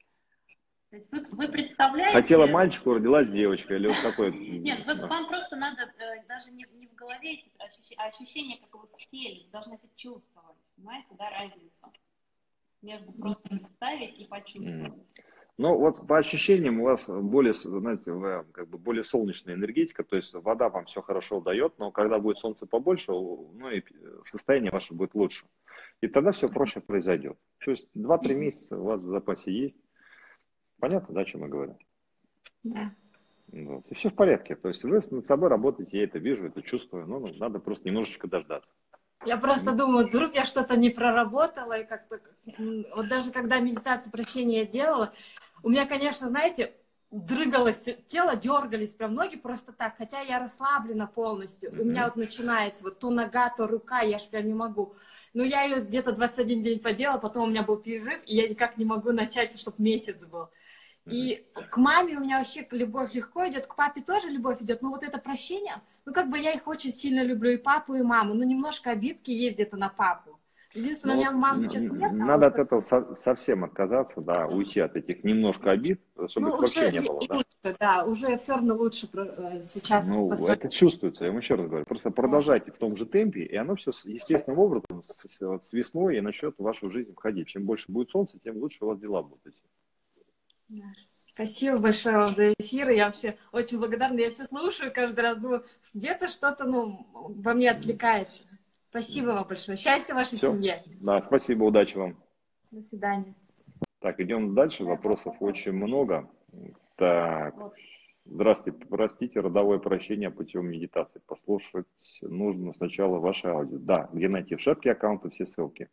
то есть вы, вы представляете... Хотела мальчику, родилась девочка, или вот такой. Нет, вы- вам просто надо э, даже не, не в голове эти ощущения, а ощущения как бы в теле, вы должны это чувствовать, понимаете, да, разницу между просто представить и почувствовать. Ну, вот по ощущениям у вас более, знаете, вы, как бы более солнечная энергетика, то есть вода вам все хорошо дает, но когда будет солнце побольше, ну и состояние ваше будет лучше. И тогда все проще произойдет. То есть два-три месяца у вас в запасе есть. Понятно, да, о чем я говорю? Да. Вот. И все в порядке. То есть вы над собой работаете, я это вижу, это чувствую. Ну, надо просто немножечко дождаться. Я просто думаю, вдруг я что-то не проработала, и как-то, м, вот даже когда медитацию прощения делала, у меня, конечно, знаете, дрыгалось тело, дергались прям ноги просто так, хотя я расслаблена полностью. Мгм. У меня вот начинается вот то нога, то рука, я ж прям не могу. Но я ее где-то двадцать один день поделала, потом у меня был перерыв, и я никак не могу начать, чтобы месяц был. И к маме у меня вообще любовь легко идет, к папе тоже любовь идет, но вот это прощение, ну как бы я их очень сильно люблю, и папу, и маму, но немножко обидки есть где-то на папу. Единственное, Ну, у меня вот мама н- сейчас н- нет, а надо вот, от этого со- совсем отказаться, да, уйти от этих немножко обид, чтобы ну их вообще уже не и, было, и да. лучше, да, уже все равно лучше про- э, сейчас по Ну, своему. это чувствуется, я вам еще раз говорю. Просто продолжайте в том же темпе, и оно все естественным образом с, с- вот с весной и начнет в вашу жизнь входить. Чем больше будет солнца, тем лучше у вас дела будут идти. Да. Спасибо большое вам за эфир, я вообще очень благодарна, я все слушаю каждый раз, думаю, где-то что-то, ну, во мне откликается. Спасибо вам большое, счастья вашей Все? семье. Да, спасибо, удачи вам. До свидания. Так, идем дальше, вопросов очень много. Так, здравствуйте, простите, родовое прощение путем медитации. Послушать нужно сначала ваше аудио. Да, где найти? В шапке аккаунта все ссылки.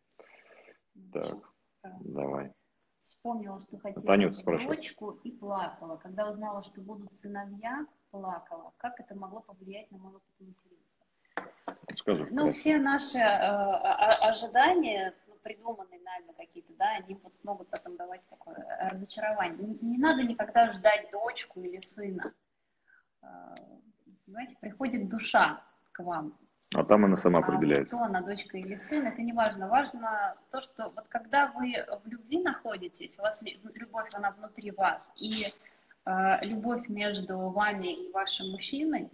Так, давай. Вспомнила, что хотела Танюта спрашивает. дочку и плакала. Когда узнала, что будут сыновья, плакала. Как это могло повлиять на мой опыт материнства? Скажи. Ну, вкратце. все наши э, о- ожидания, ну, придуманные нами какие-то, да, они вот могут потом давать такое разочарование. Не, не надо никогда ждать дочку или сына. Э, Понимаете, приходит душа к вам. А там она сама А определяется. кто она, дочка или сын, это не важно. Важно то, что вот когда вы в любви находитесь, у вас ли- любовь, она внутри вас, и э, любовь между вами и вашим мужчиной,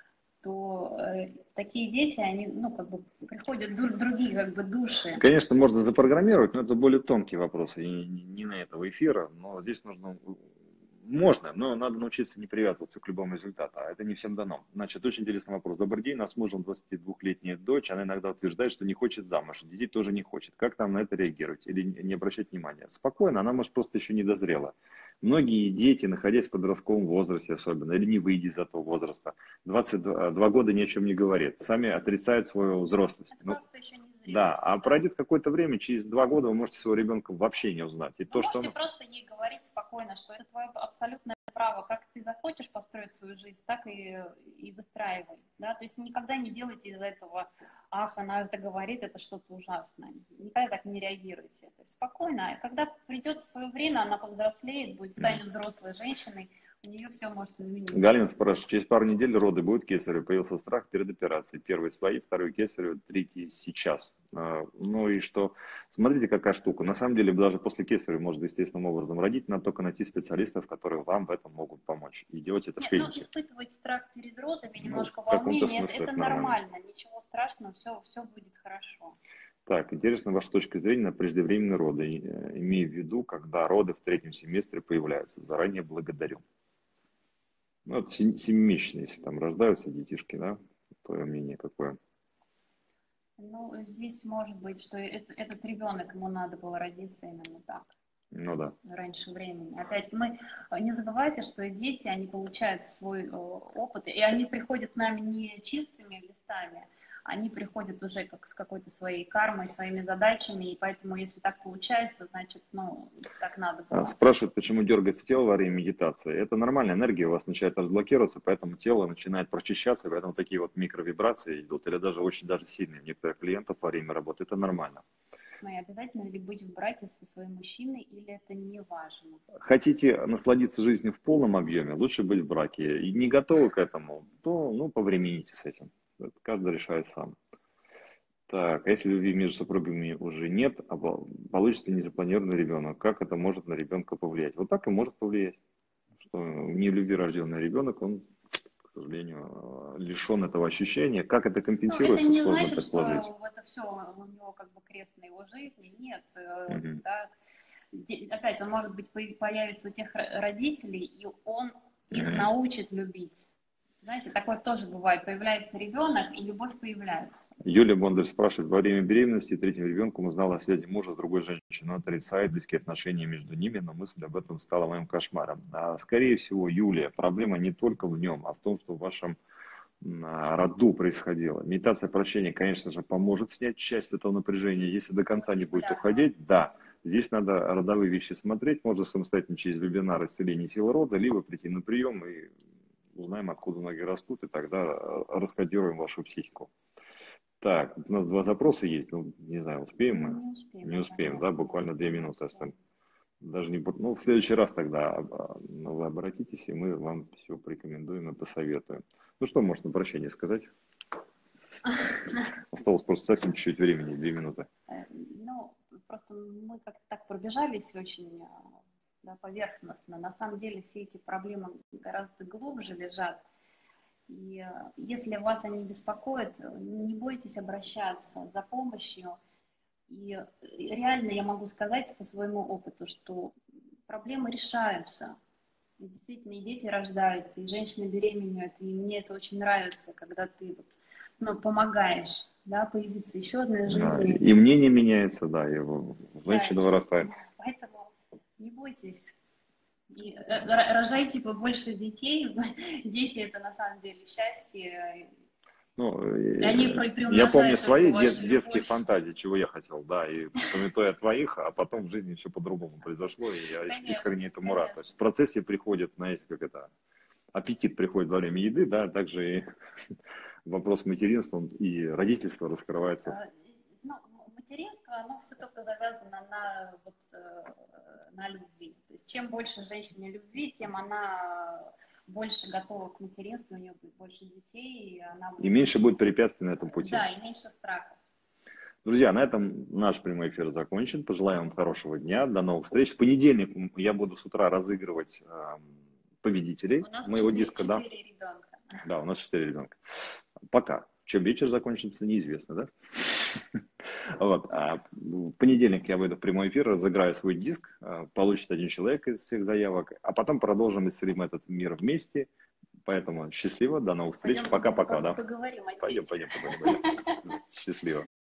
то э, такие дети, они, ну, как бы приходят друг другие, как бы, души. Конечно, можно запрограммировать, но это более тонкие вопросы, и не не на этого эфира, но здесь нужно, можно, но надо научиться не привязываться к любому результату, а это не всем дано. Значит, очень интересный вопрос. Добрый день, у нас с мужем двадцатидвухлетняя дочь, она иногда утверждает, что не хочет замуж, и детей тоже не хочет. Как там на это реагировать или не обращать внимания? Спокойно, она, может, просто еще не дозрела. Многие дети, находясь в подростковом возрасте особенно, или не выйдя из этого возраста, двадцать два года ни о чем не говорят, сами отрицают свою взрослость. Это Ну, просто еще не зрелость. да, а пройдет какое-то время, через два года вы можете своего ребенка вообще не узнать. И Вы то, что можете он... просто ей говорить спокойно, что это твое абсолютное право. Как ты захочешь построить свою жизнь, так и, и выстраивай. Да? То есть никогда не делайте из этого, ах, она это говорит, это что-то ужасное. Никогда так не реагируйте. То есть спокойно. И когда придет свое время, она повзрослеет, будет станет взрослой женщиной, у нее все может измениться. Галина спрашивает, через пару недель роды будут кесарево? Появился страх перед операцией. Первый свои, второй кесарево, третий сейчас. А, Ну и что? Смотрите, какая штука. На самом деле, даже после кесарева можно естественным образом родить, надо только найти специалистов, которые вам в этом могут помочь. И делать это в Нет, ну, клинике. испытывать страх перед родами, Ну, немножко в каком-то волнения, это, смысле это это нормально. нормально, ничего страшного, все, все будет хорошо. Так, интересна ваша точка зрения на преждевременные роды, э, имея в виду, когда роды в третьем семестре появляются. Заранее благодарю. Ну, это сем- семимесячные, если там рождаются детишки, да? Твое мнение какое? Ну, здесь может быть, что это- этот ребенок, ему надо было родиться именно так, Ну да. раньше времени. Опять мы э, не забывайте, что и дети, они получают свой э, опыт, и они приходят к нам не чистыми листами, они приходят уже как с какой-то своей кармой, своими задачами, и поэтому, если так получается, значит, ну, так надо А, было. Спрашивают, почему дергается тело во время медитации. Это нормальная энергия у вас начинает разблокироваться, поэтому тело начинает прочищаться, поэтому такие вот микровибрации идут, или даже очень даже сильные у некоторых клиентов во время работы. Это нормально. Смотри, обязательно ли быть в браке со своим мужчиной, или это не важно? Хотите насладиться жизнью в полном объеме, лучше быть в браке. И не готовы к этому, то ну, повремените с этим. Это каждый решает сам. Так, а если любви между супругами уже нет, а по- получится незапланированный ребенок, как это может на ребенка повлиять? Вот так и может повлиять, что не любви рожденный ребенок, он, к сожалению, лишен этого ощущения. Как это Ну, это компенсируется, не сложно значит, предположить. что это все у него как бы крест на его жизни. Нет, э, Мгм. да. Де- Опять, он, может быть, появ- появится у тех ро- родителей, и он их Мгм. научит любить. Знаете, такое тоже бывает. Появляется ребенок, и любовь появляется. Юлия Бондарь спрашивает, во время беременности третьим ребенком узнала о связи мужа с другой женщиной. Он отрицает близкие отношения между ними, но мысль об этом стала моим кошмаром. А, скорее всего, Юлия, проблема не только в нем, а в том, что в вашем м, а, роду происходило. Медитация прощения, конечно же, поможет снять часть этого напряжения. Если до конца не будет уходить, да, здесь надо родовые вещи смотреть. Можно самостоятельно через вебинар исцеления силы рода, либо прийти на прием и узнаем, откуда ноги растут, и тогда э, раскодируем вашу психику. Так, у нас два запроса есть, ну, не знаю, успеем мы? Не успеем. Не успеем, пока. да, буквально две минуты остались. Даже не, бу- ну, в следующий раз тогда а, а, ну, вы обратитесь, и мы вам все порекомендуем и посоветуем. Ну что можно на прощение сказать? Осталось просто совсем чуть-чуть времени, две минуты. Э, Ну, просто мы как-то так пробежались очень э, да, поверхностно. На самом деле все эти проблемы гораздо глубже лежат. И э, если вас они беспокоят, э, не бойтесь обращаться за помощью. И э, реально я могу сказать по своему опыту, что проблемы решаются. И действительно, и дети рождаются, и женщины беременеют, и мне это очень нравится, когда ты вот, ну, помогаешь, да, появиться еще одной Да, жизни. и мнение меняется, да, и в- женщина Да, и вырастает. поэтому не бойтесь. И э, р- рожайте побольше детей. Дети это на самом деле счастье. Ну, И они э, при- я приумножают помню только свои вашу дет- детские любовь. фантазии, чего я хотел, да, и пометуя твоих, а потом в жизни все по-другому произошло, и я Конечно, искренне этому рад. То конечно. есть в процессе приходит, знаете, как это, аппетит приходит во время еды, да, также и вопрос материнства он и родительства раскрывается. Э, Ну, м- материнство, оно все только завязано на, вот, э, на любви. То есть чем больше женщине любви, тем она больше готова к материнству, у нее будет больше детей, и она И будет... меньше будет препятствий на этом пути. Да, и меньше страхов. Друзья, на этом наш прямой эфир закончен. Пожелаем вам хорошего дня. До новых встреч. В понедельник я буду с утра разыгрывать э, победителей У нас моего четыре, диска. Да? четыре ребенка. Да, у нас четыре ребенка. Пока. Чем вечер закончится, неизвестно, да? Вот. А в понедельник я выйду в прямой эфир, разыграю свой диск, а, получит один человек из всех заявок, а потом продолжим исцелим этот мир вместе. Поэтому счастливо, до новых встреч, Пойдем пока-пока, да? поговорим о Пойдем, детях. пойдем, пойдем, пойдем. Счастливо.